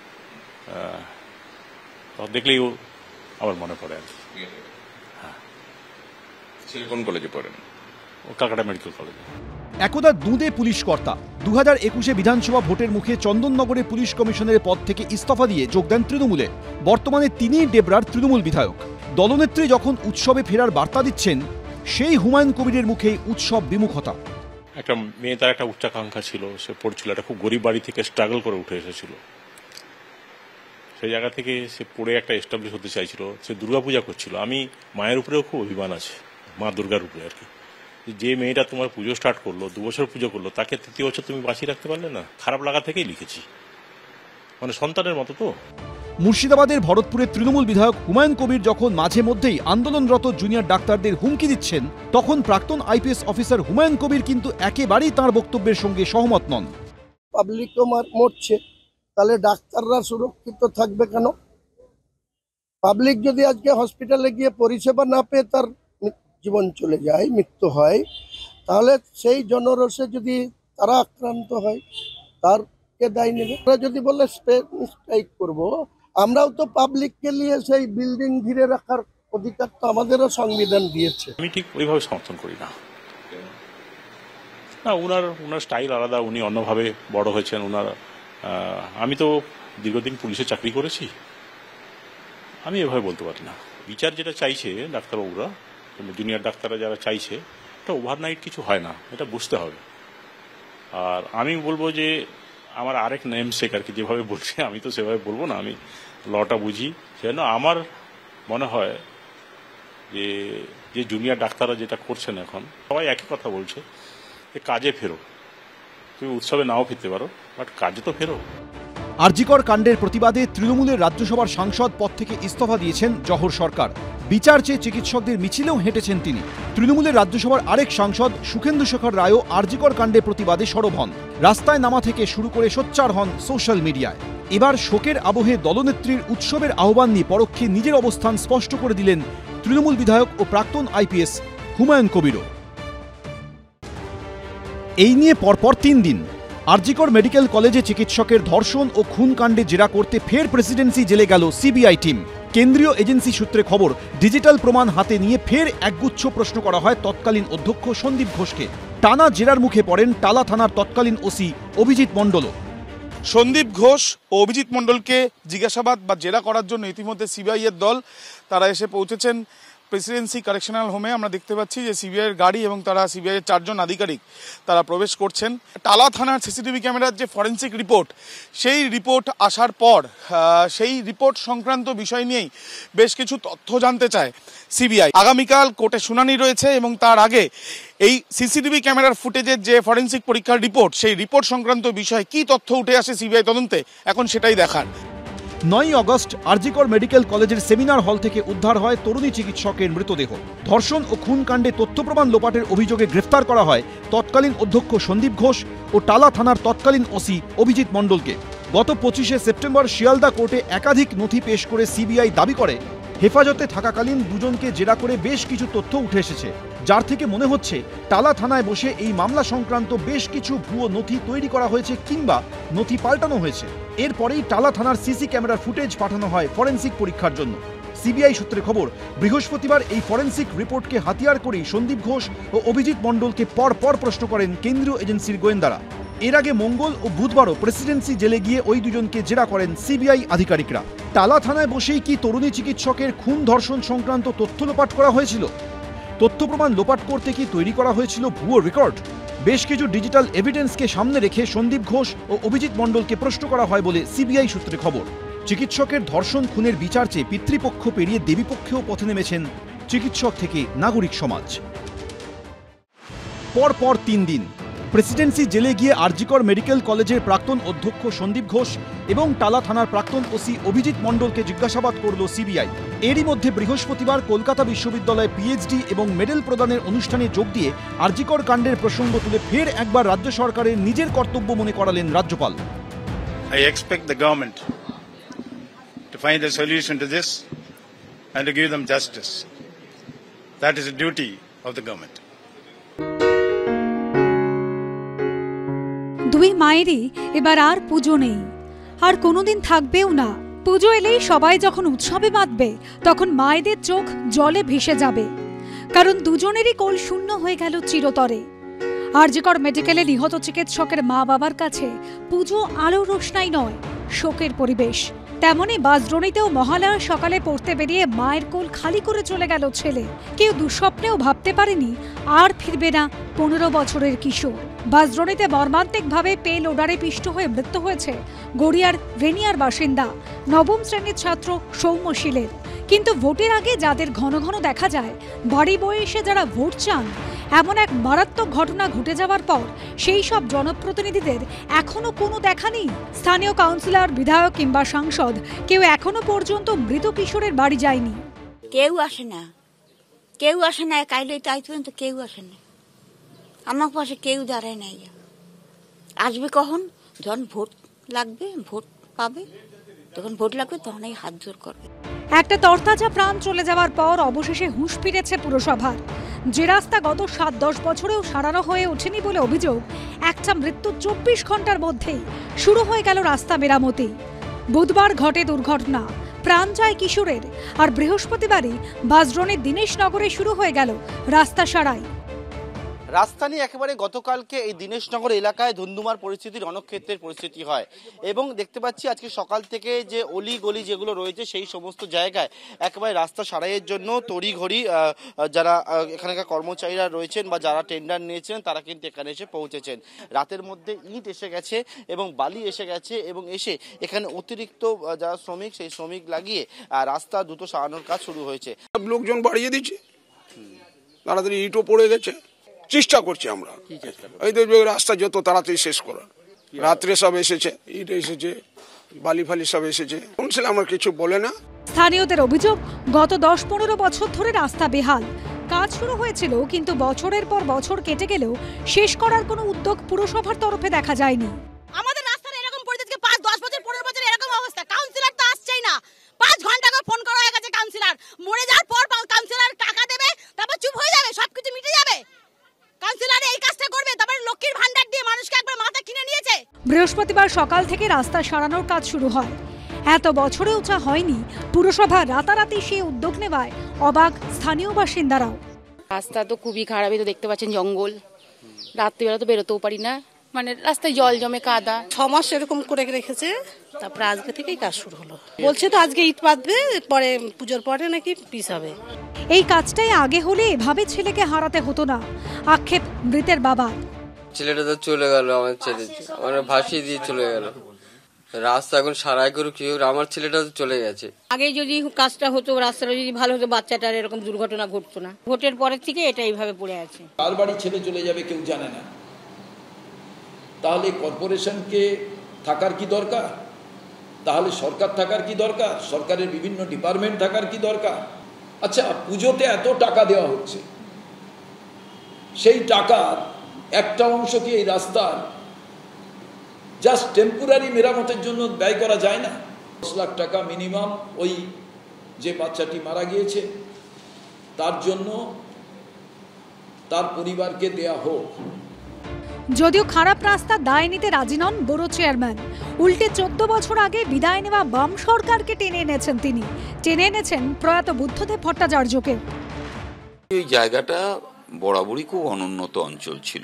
তখন দেখলেই আমার মনে পড়ে আর কি। হ্যাঁ, ছেলে কোন কলেজে পড়েন? ও কলকাতা মেডিকেল কলেজে। একদা দুঁদে পুলিশ কর্তা, দু হাজার একুশে বিধানসভা ভোটের মুখে চন্দননগরে পুলিশ কমিশনারের পদ থেকে ইস্তফা দিয়ে যোগ দেন তৃণমূলে। বর্তমানে তিনিই ডেবরার তৃণমূল বিধায়ক। দলনেত্রী যখন উৎসবে ফেরার বার্তা দিচ্ছেন, সেই হুমায়ুন কবিরের মুখেই উৎসব বিমুখতা। একটা মেয়ে, তার একটা উচ্চাকাঙ্ক্ষা ছিল, সে পড়ছিল, একটা খুব গরিব বাড়ি থেকে স্ট্রাগল করে উঠে এসেছিল, সেই জায়গা থেকে সে পড়ে একটা এস্টাবলিশ হতে চাইছিল, সে দুর্গাপূজা করছিল। আমি মায়ের উপরেও খুব অভিমান আছে, মা দুর্গার উপরে আর কি। যে মেয়েটা তোমার পুজো স্টার্ট করলো, দু বছর পুজো করলো, তাকে তৃতীয় বছর তুমি বাঁচিয়ে রাখতে পারলে না? খারাপ লাগা থেকেই লিখেছি, মানে সন্তানের মতো। তো মুর্শিদাবাদের ভরতপুরের তৃণমূল বিধায়ক হুমায়ুন কবির যখন মাঝে মধ্যেই আন্দোলনরত জুনিয়র ডাক্তারদের হুমকি দিচ্ছেন, তখন প্রাক্তন আইপিএস অফিসার হুমায়ুন কবির কিন্তু একেবারেই তাঁর বক্তব্যের সঙ্গে সহমত নন। পাবলিকও মরছে, তাহলে ডাক্তাররা সুরক্ষিত থাকবে কেন? পাবলিক যদি আজকে হসপিটালে গিয়ে পরিষেবা না পেয়ে তার জীবন চলে যায়, মৃত্যু হয়, তাহলে সেই জনরোষে যদি তারা আক্রান্ত হয়, তার কে দায় নেবে? আমরা যদি বলে স্ট্রাইক করবো, আমরাও তো পাবলিককে নিয়ে সেই বিল্ডিং ঘিরে রাখার অধিকার তো আমাদেরও সংবিধান দিয়েছে। আমি ঠিক ওইভাবে সমর্থন করি না। না, উনার উনার স্টাইল আলাদা, উনি অন্যভাবে বড় হয়েছেন। উনার আমি তো দীর্ঘদিন পুলিশে চাকরি করেছি, আমি এভাবে বলতে পারি না। বিচার যেটা চাইছে ডাক্তারবাবুরা, জুনিয়র ডাক্তাররা যারা চাইছে, এটা ওভারনাইট কিছু হয় না, এটা বুঝতে হবে। আর আমি বলবো যে আমার আরেক নেম শেখ আর কি যেভাবে বলছে, আমি তো সেভাবে বলবো না, আমি লটা বুঝি। সেজন্য আমার মনে হয় যে যে জুনিয়র ডাক্তাররা যেটা করছেন এখন, সবাই একই কথা বলছে যে কাজে ফেরো। তুমি উৎসবে নাও ফিরতে পারো, বাট কাজে তো ফেরো। আরজিকর কাণ্ডের প্রতিবাদে তৃণমূলের রাজ্যসভার সাংসদ পদ থেকে ইস্তফা দিয়েছেন জহর সরকার। বিচার চেয়ে চিকিৎসকদের মিছিলেও হেঁটেছেন তিনি। তৃণমূলের রাজ্যসভার আরেক সাংসদ সুখেন্দু শেখর রায়ও আরজিকর কাণ্ডের প্রতিবাদে সরব হন। রাস্তায় নামা থেকে শুরু করে সোচ্চার হন সোশ্যাল মিডিয়ায়। এবার শোকের আবহে দলনেত্রীর উৎসবের আহ্বান নিয়ে পরোক্ষে নিজের অবস্থান স্পষ্ট করে দিলেন তৃণমূল বিধায়ক ও প্রাক্তন আইপিএস হুমায়ুন কবিরও। এই নিয়ে পরপর তিন দিন আরজিকর মেডিকেল কলেজে চিকিৎসকের ধর্ষণ ও খুন কাণ্ডে জেরা করতে ফের প্রেসিডেন্সি জেলে গেল সিবিআই টিম। কেন্দ্রীয় এজেন্সি সূত্রে খবর, ডিজিটাল প্রমাণ হাতে নিয়ে ফের একগুচ্ছ প্রশ্ন করা হয় তৎকালীন অধ্যক্ষ সন্দীপ ঘোষকে। টানা জেরার মুখে পড়েন টালা থানার তৎকালীন ওসি অভিজিৎ মণ্ডলও। সন্দীপ ঘোষ ও অভিজিৎ মণ্ডলকে জিজ্ঞাসাবাদ বা জেরা করার জন্য ইতিমধ্যে সিবিআই এর দল তারা এসে পৌঁছেছেন প্রেসিডেন্সি কারেকশনাল হোমে। আমরা দেখতে পাচ্ছি যে সিবিআইয়ের গাড়ি এবং তারা সিবিআইয়ের চারজন আধিকারিক তারা প্রবেশ করছেন। টালা থানার সিসিটিভি ক্যামেরার যে ফরেন্সিক রিপোর্ট, সেই রিপোর্ট আসার পর সেই রিপোর্ট সংক্রান্ত বিষয় নিয়েই বেশ কিছু তথ্য জানতে চায় সিবিআই। আগামীকাল কোর্টে শুনানি রয়েছে এবং তার আগে এই সিসিটিভি ক্যামেরার ফুটেজের যে ফরেন্সিক পরীক্ষার রিপোর্ট, সেই রিপোর্ট সংক্রান্ত বিষয়ে কী তথ্য উঠে আসে সিবিআই তদন্তে, এখন সেটাই দেখার। নয়ই আগস্ট আরজিকর মেডিকেল কলেজের সেমিনার হল থেকে উদ্ধার হয় তরুণী চিকিৎসকের মৃতদেহ। ধর্ষণ ও খুন কাণ্ডে তথ্য প্রমাণ লোপাটের অভিযোগে গ্রেফতার করা হয় তৎকালীন অধ্যক্ষ সন্দীপ ঘোষ ও টালা থানার তৎকালীন ওসি অভিজিৎ মণ্ডলকে। গত পঁচিশে সেপ্টেম্বর শিয়ালদা কোর্টে একাধিক নথি পেশ করে সিবিআই দাবি করে, হেফাজতে থাকাকালীন দুজনকে জেরা করে বেশ কিছু তথ্য উঠে এসেছে, যার থেকে মনে হচ্ছে টালা থানায় বসে এই মামলা সংক্রান্ত বেশ কিছু ভুয়ো নথি তৈরি করা হয়েছে কিংবা নথি পাল্টানো হয়েছে। এরপরেই টালা থানার সিসি ক্যামেরার ফুটেজ পাঠানো হয় ফরেন্সিক পরীক্ষার জন্য। সিবিআই সূত্রে খবর, বৃহস্পতিবার এই ফরেন্সিক রিপোর্টকে হাতিয়ার করেই সন্দীপ ঘোষ ও অভিজিৎ মণ্ডলকে পর পর প্রশ্ন করেন কেন্দ্রীয় এজেন্সির গোয়েন্দারা। এর আগে মঙ্গল ও বুধবারও প্রেসিডেন্সি জেলে গিয়ে ওই দুজনকে জেরা করেন সিবিআই আধিকারিকরা। টালা থানায় বসেই কি তরুণী চিকিৎসকের খুন ধর্ষণ সংক্রান্ত তথ্য লোপাট করা হয়েছিল? তথ্য প্রমাণ লোপাট করতে কি তৈরি করা হয়েছিল ভুয়ো রেকর্ড? বেশ কিছু ডিজিটাল এভিডেন্সকে সামনে রেখে সন্দীপ ঘোষ ও অভিজিৎ মণ্ডলকে প্রশ্ন করা হয় বলে সিবিআই সূত্রে খবর। চিকিৎসকের ধর্ষণ খুনের বিচার চেয়ে পিতৃপক্ষ পেরিয়ে দেবীপক্ষেও পথে নেমেছেন চিকিৎসক থেকে নাগরিক সমাজ। পর পর তিন দিন প্রেসিডেন্সি জেলে গিয়ে আরজিকর মেডিকেল কলেজের প্রাক্তন অধ্যক্ষ সন্দীপ ঘোষ এবং টালা থানার প্রাক্তন ওসি অভিজিৎ মণ্ডলকে জিজ্ঞাসাবাদ করল সিবিআই। এরই মধ্যে বৃহস্পতিবার কলকাতা বিশ্ববিদ্যালয়ে পিএইচডি এবং মেডেল প্রদানের অনুষ্ঠানে যোগ দিয়ে আরজিকর কাণ্ডের প্রসঙ্গ তুলে ফের একবার রাজ্য সরকারের নিজের কর্তব্য মনে করালেন রাজ্যপাল। I expect the government to find a solution to this and to give them justice. That is a duty of the government. দুই মায়েরই এবার আর পুজো নেই, আর কোনোদিন থাকবেও না। পুজো এলেই সবাই যখন উৎসবে বাঁধবে, তখন মায়েদের চোখ জলে ভেসে যাবে, কারণ দুজনেরই কোল শূন্য হয়ে গেল চিরতরে। আরজিকর মেডিকেলে নিহত চিকিৎসকের মা বাবার কাছে পুজো আলো রোশনাই নয়, শোকের পরিবেশ। তেমনি বাসড্রোনিতেও মহালয়ার সকালে পড়তে বেরিয়ে মায়ের কোল খালি করে চলে গেল ছেলে। কেউ দুঃস্বপ্নেও ভাবতে পারেনি আর ফিরবে না পনেরো বছরের কিশোর। বাসড্রোনিতে মর্মান্তিকভাবে পে লোডারে পিষ্ট হয়ে মৃত্যু হয়েছে গড়িয়ার রেনিয়ার বাসিন্দা নবম শ্রেণীর ছাত্র সৌম্যশীলের। কিন্তু ভোটের আগে যাদের ঘন ঘন দেখা যায় বাড়ি বয়ে এসে যারা ভোট চান, এমন এক মারাত্মক ঘটনা ঘটে যাওয়ার পর সেই সব জনপ্রতিনিধিদের এখনো কোনো দেখা নেই। স্থানীয় কাউন্সিলর, বিধায়ক কিংবা সাংসদ কেউ এখনো পর্যন্ত মৃত কিশোরের বাড়ি যায়নি। কেউ আসে না, কেউ আসে না, কাইলে তাই পর্যন্ত কেউ আসে না। আমার পাশে কেউ দাঁড়ায় নাই। আসবে কখন? যখন ভোট লাগবে, ভোট পাবে, তখন ভোট লাগবে তখনই হাত জোর করবে। একটা তরতাজা প্রাণ চলে যাওয়ার পর অবশেষে হুঁশ ফিরেছে পুরসভার। যে রাস্তা গত সাত দশ বছরেও সারানো হয়ে ওঠেনি বলে অভিযোগ, একটা মৃত্যু চব্বিশ ঘন্টার মধ্যেই শুরু হয়ে গেল রাস্তা মেরামতি। বুধবার ঘটে দুর্ঘটনা, প্রাণ যায় কিশোরের, আর বৃহস্পতিবারই বাজরনের দীনেশনগরে শুরু হয়ে গেল রাস্তা সারাই। রাস্তা নিয়ে একেবারে গতকালকে এই দীনেশনগর এলাকায় ধুন্ধুমার পরিস্থিতি, রণক্ষেত্রের পরিস্থিতি হয় এবং দেখতে পাচ্ছি আজকে সকাল থেকে যে অলি গলি যেগুলো রয়েছে সেই সমস্ত জায়গায় একেবারে রাস্তা সারাইয়ের জন্য তড়িঘড়ি যারা এখানকার কর্মচারীরা রয়েছেন বা যারা টেন্ডার নিয়েছেন তারা কিন্তু এখানে এসে পৌঁছেছেন। রাতের মধ্যে ইট এসে গেছে এবং বালি এসে গেছে এবং এসে এখানে অতিরিক্ত যারা শ্রমিক সেই শ্রমিক লাগিয়ে রাস্তা দ্রুত সারানোর কাজ শুরু হয়েছে। লোকজন বাড়িয়ে দিচ্ছে, তাড়াতাড়ি ইটও পড়ে গেছে। চেষ্টা করছি আমরা এই তো রাস্তা যত তাড়াতাড়ি শেষ করার। রাত্রে সব এসেছে, ইট এসেছে, বালি ফালি সব এসেছে, কাউন্সিল আমার কিছু বলে না। স্থানীয়দের অভিযোগ, গত দশ পনেরো বছর ধরে রাস্তা বেহাল। কাজ শুরু হয়েছিল কিন্তু বছরের পর বছর কেটে গেলেও শেষ করার কোনো উদ্যোগ পুরসভার তরফে দেখা যায়নি। আমাদের রাস্তার এরকম পরিস্থিতি, পাঁচ দশ বছর পনেরো বছর এরকম অবস্থা, কাউন্সিলর তো আসছেই না। পাঁচ ঘন্টা করে ফোন করা হয়ে গেছে, কাউন্সিলর মরে যাওয়ার পর কাউন্সিলর টাকা দেবে, তারপর চুপ হয়ে যাবে, সবকিছু মিটে যাবে। কাউন্সিলর এই কাজটা করবে, তারপরে লক্ষ্মীর ভান্ডার দিয়ে মানুষকে একবার মাথা কিনে নিয়েছে। বৃহস্পতিবার সকাল থেকে রাস্তা সারানোর কাজ শুরু হয়। এত বছরেও যা হয়নি, পুরসভা রাতারাতি সেই উদ্যোগ নেওয়ায় অবাক স্থানীয় বাসিন্দারাও। রাস্তা তো খুবই খারাপ, তো দেখতে পাচ্ছেন জঙ্গল, রাত্রিবেলা তো বেরোতেও পারি না, মানে রাস্তায় জল জমে কাদা। ছ মাস এরকম করে রেখেছে, তারপরে আজকে থেকেই কাজ শুরু হলো। বলছে তো আজকে ইট বাঁধবে, পরে পুজোর পরে নাকি পিস হবে। এই কাজটাই আগে হলে এভাবে ছেলেকে হারাতে হতো না, আক্ষেপ মৃতের বাবা। ছেলেটা তো চলে গেল, আমার ছেলে মানে ভাসিয়ে দিয়ে চলে গেল। রাস্তা এখন সারাই করুক কি, আমার ছেলেটা তো চলে গেছে। আগে যদি কাজটা হতো, রাস্তাটা যদি ভালো হতো, বাচ্চাটার এরকম দুর্ঘটনা ঘটতো না। ভোটের পরের থেকে এটা এইভাবে পড়ে আছে। কার বাড়ি ছেলে চলে যাবে কেউ জানে না, তাহলে কর্পোরেশনকে থাকার কি দরকার? তাহলে সরকার থাকার কি দরকার? সরকারের বিভিন্ন ডিপার্টমেন্ট থাকার কি দরকার? আচ্ছা, পুজোতে এত টাকা দেওয়া হচ্ছে, সেই টাকার একটা অংশ কি এই রাস্তার জাস্ট টেম্পোরারি মেরামতের জন্য ব্যয় করা যায় না? দশ লাখ টাকা মিনিমাম ওই যে বাচ্চাটি মারা গিয়েছে তার জন্য তার পরিবারকে দেয়া হোক। যদিও খারাপ রাস্তা দায় নিতে রাজি নন বড় চেয়ারম্যান, উল্টে চোদ্দ বছর আগে বিদায় নেওয়া বাম সরকারকে টেনে এনেছেন তিনি। টেনে এনেছেন প্রয়াত বুদ্ধদেব ভট্টাচার্যকে। এই জায়গাটা বরাবরই খুব অনুন্নত অঞ্চল ছিল।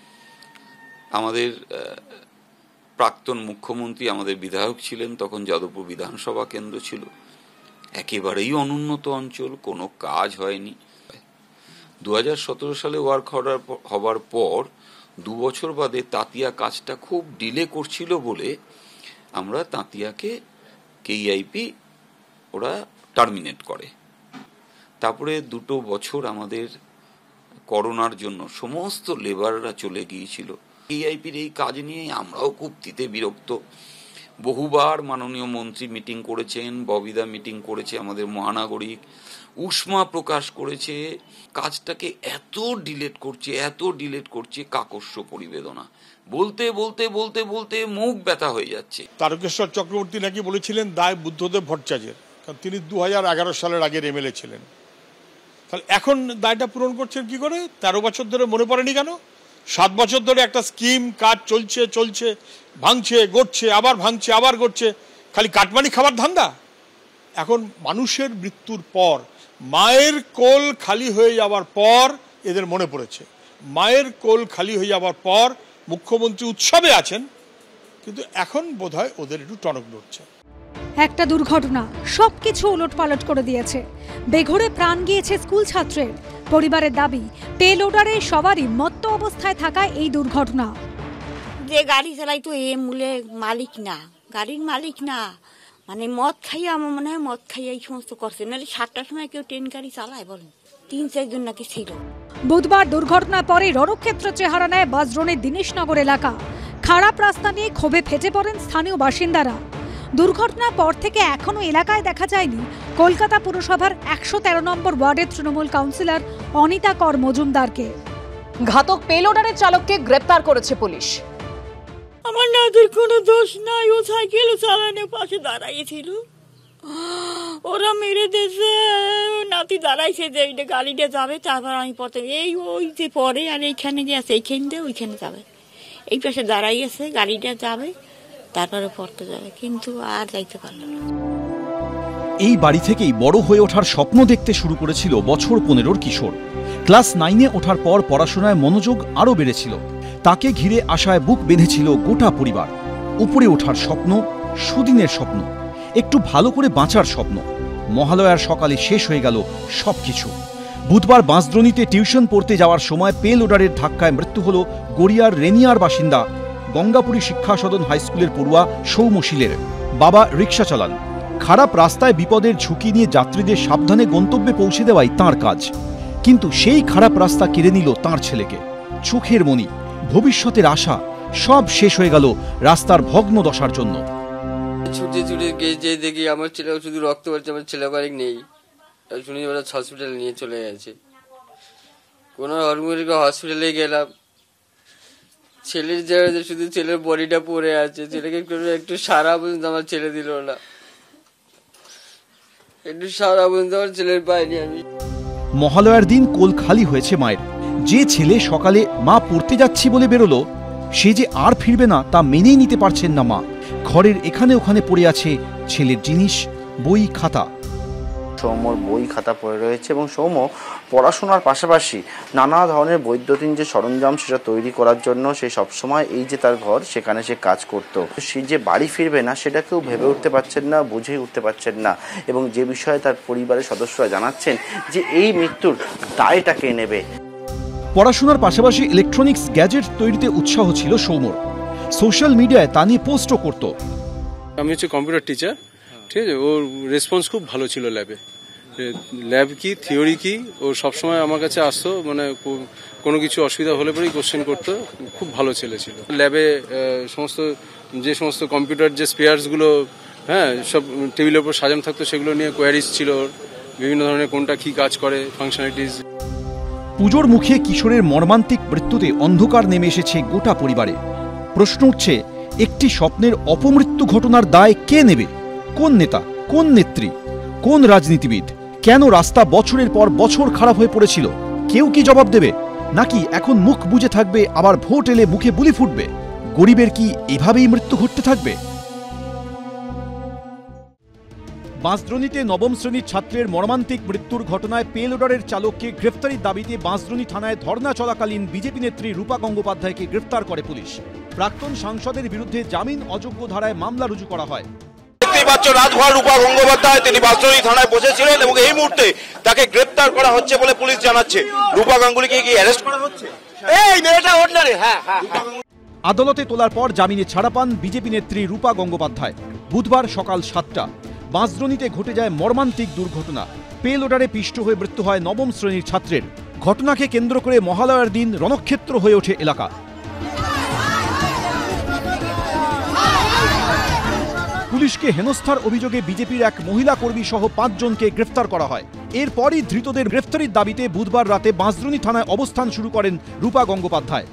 আমাদের প্রাক্তন মুখ্যমন্ত্রী আমাদের বিধায়ক ছিলেন, তখন যাদবপুর বিধানসভা কেন্দ্র ছিল, একেবারেই অনুন্নত অঞ্চল, কোনো কাজ হয়নি। দু হাজার সতেরো সালে ওয়ার্ক অর্ডার হবার পর দু বছর বাদে তাঁতিয়া কাজটা খুব ডিলে করছিল বলে আমরা তাঁতিয়াকে কেইআইপি ওরা টার্মিনেট করে। তারপরে দুটো বছর আমাদের করোনার জন্য সমস্ত লেবাররা চলে গিয়েছিল। কেইআইপির এই কাজ নিয়ে আমরাও খুব তিতে বিরক্ত। বহুবার মাননীয় মন্ত্রী মিটিং করেছেন, ববিদা মিটিং করেছে, আমাদের মহানাগরিক উষ্মা প্রকাশ করেছে। কাজটাকে এত ডিলেট করছে, এত ডিলেট করছে, কাকস্য পরিবেদনা বলতে বলতে বলতে বলতে মুখ ব্যথা হয়ে যাচ্ছে। তারকেশ্বর চক্রবর্তী নাকি বলেছিলেন দায় বুদ্ধদেব ভট্টাচার্যের, কারণ তিনি দু হাজার এগারো সালের আগের এমএলএ ছিলেন। তাহলে এখন দায়টা পূরণ করছেন কি করে? তেরো বছর ধরে মনে পড়েনি কেন? সাত বছর ধরে একটা স্কিম কাজ চলছে চলছে ভাঙছে গড়ছে, আবার ভাঙছে আবার গড়ছে, খালি কাটমানি খাবার ধান্দা। এখন মানুষের মৃত্যুর পর, মায়ের কোল খালি হয়ে যাওয়ার পর এদের মনে পড়েছে। মায়ের কোল খালি হয়ে যাওয়ার পর মুখ্যমন্ত্রী উৎসবে আছেন, কিন্তু এখন বোধহয় ওদের একটু টনক নড়ছে। একটা দুর্ঘটনা সবকিছু উলটপালট করে দিয়েছে। বেঘোরে প্রাণ গিয়েছে স্কুল ছাত্রের। পরিবারের দাবি, পে লোডারে সবারই মত্ত অবস্থায় থাকা এই দুর্ঘটনা। যে গাড়ি চালাই তো এ মূলে মালিক না, গাড়ির মালিক না, মানে মদ খাইয়ে, আমার মনে হয় মদ খাইয়ে এই সমস্ত করছে। নাহলে সাতটার সময় কেউ ট্রেন গাড়ি চালায় বলেন? তিন চারজন নাকি ছিল। বুধবার দুর্ঘটনার পরে রণক্ষেত্র চেহারা নেয় বাসড্রোনের দিনেশনগর এলাকা। খারাপ রাস্তা নিয়ে ক্ষোভে ফেটে পড়েন স্থানীয় বাসিন্দারা। দুর্ঘটনার পর থেকে এখনো এলাকায় দেখা যায়নি কলকাতা পুরসভার একশো তেরো নম্বর ওয়ার্ডের তৃণমূল কাউন্সিলর অনিতা কর মজুমদারকে। ঘাতক পেলোডারের চালককে গ্রেপ্তার করেছে পুলিশ। আমার নাতির কোনো দোষ নাই, ও সাইকেল চালানোর পাশে দাঁড়াইছিল, ওরা মেরে দিয়েছে। নাতি দাঁড়াইছে যে এইটা গাড়িটা যাবে, তারপর আমি পথে এই ওই যে পরে আর এইখানে যে আছে এইখান দিয়ে ওইখানে যাবে, এই পাশে দাঁড়াইছে গাড়িটা যাবে, তারপরে পড়তে যাবে, কিন্তু আর যাইতে পারল না। এই বাড়ি থেকেই বড় হয়ে ওঠার স্বপ্ন দেখতে শুরু করেছিল বছর পনেরোর কিশোর। ক্লাস নাইনে ওঠার পর পড়াশোনায় মনোযোগ আরও বেড়েছিল। তাকে ঘিরে আশায় বুক বেঁধেছিল গোটা পরিবার। উপরে ওঠার স্বপ্ন, সুদিনের স্বপ্ন, একটু ভালো করে বাঁচার স্বপ্ন। মহালয়ার সকালে শেষ হয়ে গেল সবকিছু। বুধবার বাঁশদ্রোণীতে টিউশন পড়তে যাওয়ার সময় পে লোডারের ধাক্কায় মৃত্যু হল গড়িয়ার রেনিয়ার বাসিন্দা গঙ্গাপুরী শিক্ষা সদন হাইস্কুলের পড়ুয়া সৌমশীলের। বাবা রিক্সা চালান। খারাপ রাস্তায় বিপদের ঝুঁকি নিয়ে যাত্রীদের সাবধানে গন্তব্যে পৌঁছে দেওয়াই তাঁর কাজ। কিন্তু সেই খারাপ রাস্তা কেড়ে নিল তাঁর ছেলেকে। চোখের মণি, ভবিষ্যতের আশা সব শেষ হয়ে গেল রাস্তার ভগ্ন দশার জন্য। ছুটে ছুটে গিয়ে যে দেখি আমার ছেলে শুধু রক্ত পড়ছে, আমার ছেলে বাড়ি নেই। শুনি ওরা হসপিটালে নিয়ে চলে গেছে। কোনো হসপিটালে গেলাম, ছেলের জায়গায় শুধু ছেলের বডিটা পড়ে আছে। ছেলেকে একটু সারা পর্যন্ত আমার ছেলে দিল না, একটু সারা পর্যন্ত আমার ছেলের পাইনি আমি। মহালয়ার দিন কোল খালি হয়েছে মায়ের। যে ছেলে সকালে মা পড়তে যাচ্ছি বলে বেরোলো, সে যে আর ফিরবে না তা মেনেই নিতে পারছেন না মা। ঘরের এখানে ওখানে পড়ে আছে ছেলের জিনিস, বই, খাতা। সৌম্যর বই খাতা পড়ে রয়েছে এবং সৌম্য পড়াশোনার পাশাপাশি নানা ধরনের বৈদ্যুতিন যে সরঞ্জাম সেটা তৈরি করার জন্য সে সবসময় এই যে তার ঘর সেখানে সে কাজ করত। সে যে বাড়ি ফিরবে না সেটা কেউ ভেবে উঠতে পারছেন না, বুঝে উঠতে পারছেন না। এবং যে বিষয়ে তার পরিবারের সদস্যরা জানাচ্ছেন যে এই মৃত্যুর দায়টা কে নেবে। পড়াশোনার পাশাপাশি ইলেকট্রনিক্স গ্যাজেট তৈরিতে উৎসাহ ছিল সৌম্যর। সোশ্যাল মিডিয়ায় তা নিয়ে পোস্টও করত। আমি হচ্ছে কম্পিউটার টিচার, ঠিক আছে। ওর রেসপন্স খুব ভালো ছিল ল্যাবে। ল্যাব কি, থিওরি কি, ও সবসময় আমার কাছে আসতো, মানে কোনো কিছু অসুবিধা হলে পরেই কোশ্চেন করতো। খুব ভালো ছেলে ছিল। ল্যাবে সমস্ত যে সমস্ত কম্পিউটার যে স্পেয়ার্সগুলো হ্যাঁ সব টেবিলের উপর সাজানো থাকতো, সেগুলো নিয়ে কোয়ারিজ ছিল বিভিন্ন ধরনের, কোনটা কি কাজ করে, ফাংশনালিটিস। পুজোর মুখে কিশোরের মর্মান্তিক মৃত্যুতে অন্ধকার নেমে এসেছে গোটা পরিবারে। প্রশ্ন উঠছে, একটি স্বপ্নের অপমৃত্যু ঘটনার দায় কে নেবে? কোন নেতা, কোন নেত্রী, কোন রাজনীতিবিদ? কেন রাস্তা বছরের পর বছর খারাপ হয়ে পড়েছিল? কেউ কি জবাব দেবে? নাকি এখন মুখ বুজে থাকবে, আবার ভোট এলে মুখে বুলি ফুটবে? গরিবের কি এভাবেই মৃত্যু ঘটতে থাকবে? বাঁশদ্রোণীতে নবম শ্রেণীর ছাত্রের মর্মান্তিক মৃত্যুর ঘটনায় পে লোডারের চালককে গ্রেফতারির দাবিতে বাঁশদ্রোণী থানায় ধর্ণা চলাকালীন বিজেপি নেত্রী রূপা গঙ্গোপাধ্যায়কে গ্রেফতার করে পুলিশ। প্রাক্তন সাংসদের বিরুদ্ধে জামিন অযোগ্য ধারায় মামলা রুজু করা হয়। রাজভর রূপা গঙ্গোপাধ্যায় তিনি বাঁশদ্রোণী থানায় বসেছিলেন এবং এই মুহূর্তে তাকে গ্রেফতার করা হচ্ছে বলে পুলিশ জানাচ্ছে। রূপা গাঙ্গুলিকে কি অ্যারেস্ট করা হচ্ছে? এই মেয়েটা অর্ডিনারি। হ্যাঁ হ্যাঁ। আদালতে তোলার পর জামিনে ছাড়া পান বিজেপি নেত্রী রূপা গঙ্গোপাধ্যায়। বুধবার সকাল সাতটা বাঁশদ্রোণীতে ঘটে যায় মর্মান্তিক দুর্ঘটনা। পে লোডারে পিষ্ট হয়ে মৃত্যু হয় নবম শ্রেণীর ছাত্রের। ঘটনাকে কেন্দ্র করে মহালয়ার দিন রণক্ষেত্র হয়ে ওঠে এলাকা। পুলিশকে হেনস্থার অভিযোগে বিজেপির এক মহিলা কর্মী সহ পাঁচজনকে গ্রেফতার করা হয়। এরপরই ধৃতদের গ্রেফতারির দাবিতে বুধবার রাতে বাঁশদ্রোণী থানায় অবস্থান শুরু করেন রূপা গঙ্গোপাধ্যায়।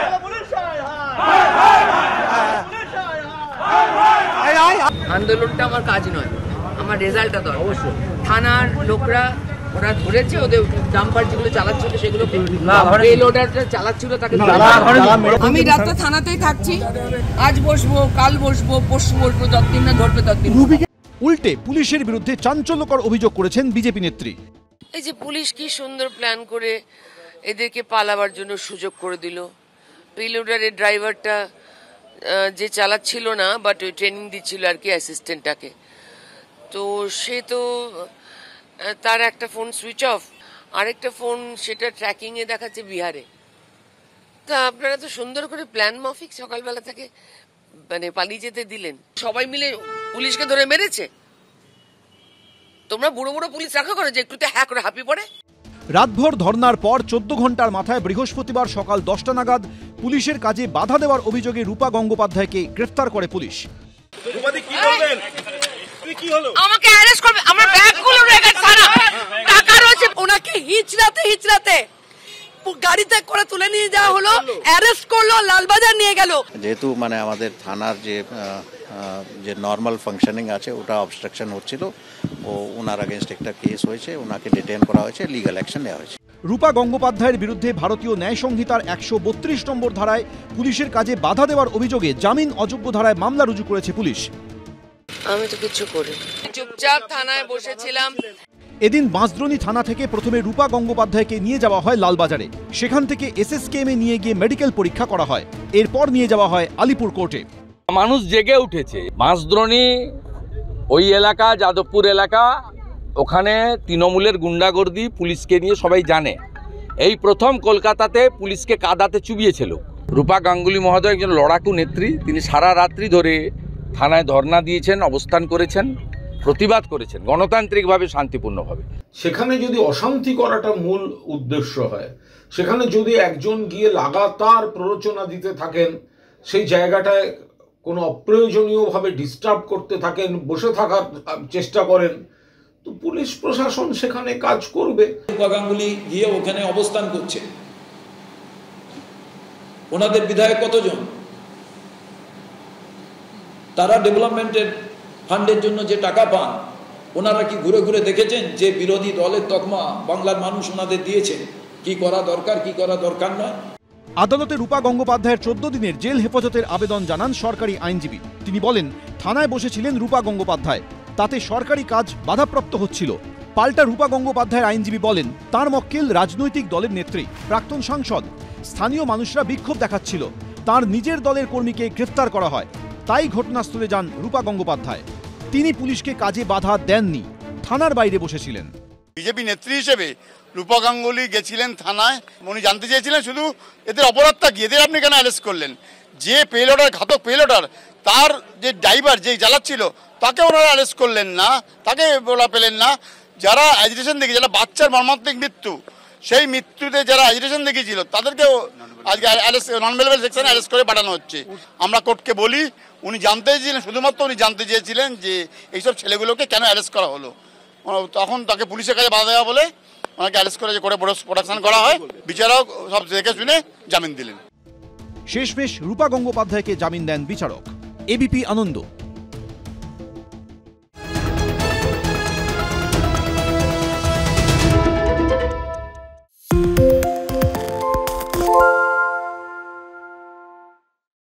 আন্দোলনটা আমার কাজ নয়, আমার রেজাল্টটা দরকার। অবশ্যই থানার লোকরা ওরা ধরেছে, ওদের ডাম্পার যেগুলো চালাচ্ছিল সেগুলো পেলোডারটা চালাচ্ছিল তাকে। আমি রাতে থানাতেই থাকছি, আজ বসবো, কাল বসবো, পরশু বসবো, যতদিন না ধরবে ততদিন। উল্টে পুলিশের বিরুদ্ধে চাঞ্চল্যকর অভিযোগ করেছেন বিজেপি নেত্রী। এই যে পুলিশ কি সুন্দর প্ল্যান করে এদেরকে পালাবার জন্য সুযোগ করে দিল। পেলোডারের ড্রাইভারটা যে চালাচ্ছিল না, বাট ওই ট্রেনিং দিচ্ছিল আর কি অ্যাসিস্ট্যান্টটাকে, তো সে তো তার একটা ফোন সুইচ অফ, আরেকটা ফোন সেটা ট্র্যাকিং এ দেখাচ্ছে বিহারে। তা আপনারা তো সুন্দর করে প্ল্যান মাফিক সকালবেলা থেকে মানে পালিয়ে যেতে দিলেন। সবাই মিলে পুলিশকে ধরে মেরেছে। তোমরা বুড়ো বুড়ো পুলিশ রাখা করো যে একটুতে হ্যাঁ করে হাঁপিয়ে পড়ে। রাতভর ধর্নার পর চোদ্দ ঘন্টার মাথায় বৃহস্পতিবার সকাল দশটা নাগাদ পুলিশের কাজে বাধা দেওয়ার অভিযোগে রূপা গঙ্গোপাধ্যায়কে গ্রেফতার করে পুলিশ। আমাকে অ্যারেস্ট করবে, আমার ব্যাগগুলো রেখে সারা টাকা রয়েছে, ওনাকে হিচড়াতে হিচড়াতে গাড়িতে করে তুলে নিয়ে যাওয়া হলো, অ্যারেস্ট করলো, লালবাজার নিয়ে গেল। যেহেতু মানে আমাদের থানার যে যে নর্মাল ফাংশনিং আছে ওটা অবস্ট্রাকশন হচ্ছিল, ও ওনার আগেনস্ট একটা কেস হয়েছে, ওনাকে ডিটেইন করা হয়েছে, লিগ্যাল অ্যাকশন নেওয়া হয়েছে। রূপা গঙ্গোপাধ্যায়ের বিরুদ্ধে ভারতীয় ন্যায় সংহিতার একশো বত্রিশ নম্বর ধারায় পুলিশের কাজে বাধা দেওয়ার অভিযোগে জামিন অযোগ্য ধারায় মামলা রুজু করেছে পুলিশ। আমি তো কিছু করি, চুপচাপ থানায় বসেছিলাম। এদিন বাঁশদ্রোণী থানা থেকে প্রথমে রূপা গঙ্গোপাধ্যায়কে নিয়ে যাওয়া হয় লালবাজারে, সেখান থেকে এসএসকেএমে নিয়ে গিয়ে মেডিকেল পরীক্ষা করা হয়, এরপর নিয়ে যাওয়া হয় আলিপুর কোর্টে। মানুষ জেগে উঠেছে। বাঁশদ্রোণী ওই এলাকা, যাদবপুর এলাকা, ওখানে তৃণমূলের গুন্ডাগর্দি, পুলিশকে নিয়ে সবাই জানে। এই প্রথম কলকাতাতে পুলিশকে কাদাতে চুবিয়েছিল। রূপা গাঙ্গুলি মহোদয় একজন লড়াকু নেত্রী, তিনি সারা রাত্রি ধরে থানায় ধর্ণা দিয়েছেন, অবস্থান করেছেন, প্রতিবাদ করেছেন গণতান্ত্রিকভাবে, শান্তিপূর্ণভাবে। সেখানে যদি অশান্তি করাটা মূল উদ্দেশ্য হয়, সেখানে যদি একজন গিয়ে লাগাতার প্ররোচনা দিতে থাকেন, সেই জায়গাটায় কোনো অপ্রয়োজনীয়ভাবে ডিস্টার্ব করতে থাকেন, বসে থাকার চেষ্টা করেন, তো পুলিশ প্রশাসন সেখানে কাজ করবে। রূপা গাঙ্গুলি গিয়ে ওখানে অবস্থান করছে, ওনাদের বিধায়ক কতজন, তারা ডেভেলপমেন্টের ফান্ডের জন্য যে টাকা পান, ওনারা কি ঘুরে ঘুরে দেখেছেন যে বিরোধী দলের তকমা বাংলার মানুষ ওনাদের দিয়েছে, কি করা দরকার কি করা দরকার নয়? আদালতে রূপা গঙ্গোপাধ্যায়ের চোদ্দ দিনের জেল হেফাজতের আবেদন জানান সরকারি আইনজীবী। তিনি বলেন, থানায় বসেছিলেন রূপা গঙ্গোপাধ্যায়, তাতে সরকারি কাজ বাধাপ্রাপ্ত হচ্ছিল। পাল্টা রূপা গঙ্গোপাধ্যায়ের আইনজীবী বলেন, তার মক্কেল রাজনৈতিক দলের নেত্রী, প্রাক্তন সাংসদ। স্থানীয় মানুষরা বিক্ষোভ দেখাচ্ছিল, তার নিজের দলের কর্মীকে গ্রেফতার করা হয়, তাই ঘটনাস্থলে যান রূপা গঙ্গোপাধ্যায়। তিনি পুলিশকে কাজে বাধা দেননি, থানার বাইরে বসেছিলেন। বিজেপি নেত্রী হিসেবে রূপা গাঙ্গুলি গেছিলেন থানায়, উনি জানতে চেয়েছিলেন শুধু এদের অপরাধটা কি, এদের আপনি কেন অ্যারেস্ট করলেন? যে পেলোডার, ঘাতক পেলোডার, তার যে ড্রাইভার যে জ্বালাচ্ছিল, তাকে ওনারা অ্যারেস্ট করলেন না, তাকে বলা পেলেন না। যারা অ্যাজিটেশন দেখে, যারা বাচ্চার মর্মান্তিক মৃত্যু, সেই মৃত্যুতে যারা অ্যাজিটেশন দেখিয়েছিল, তাদেরকেও আজকে নন অ্যাভেলেবল সেকশনে অ্যারেস্ট করে পাঠানো হচ্ছে। আমরা কোর্টকে বলি, উনি জানতে চেয়েছিলেন, শুধুমাত্র উনি জানতে চেয়েছিলেন যে এইসব ছেলেগুলোকে কেন অ্যারেস্ট করা হলো। তখন তাকে পুলিশের কাছে বাধা দেওয়া বলে ওনাকে অ্যারেস্ট করে করে প্রোটেকশন করা হয়। বিচারক সব দেখে শুনে জামিন দিলেন। শেষমেশ রূপা গঙ্গোপাধ্যায়কে জামিন দেন বিচারক। এবিপি আনন্দ।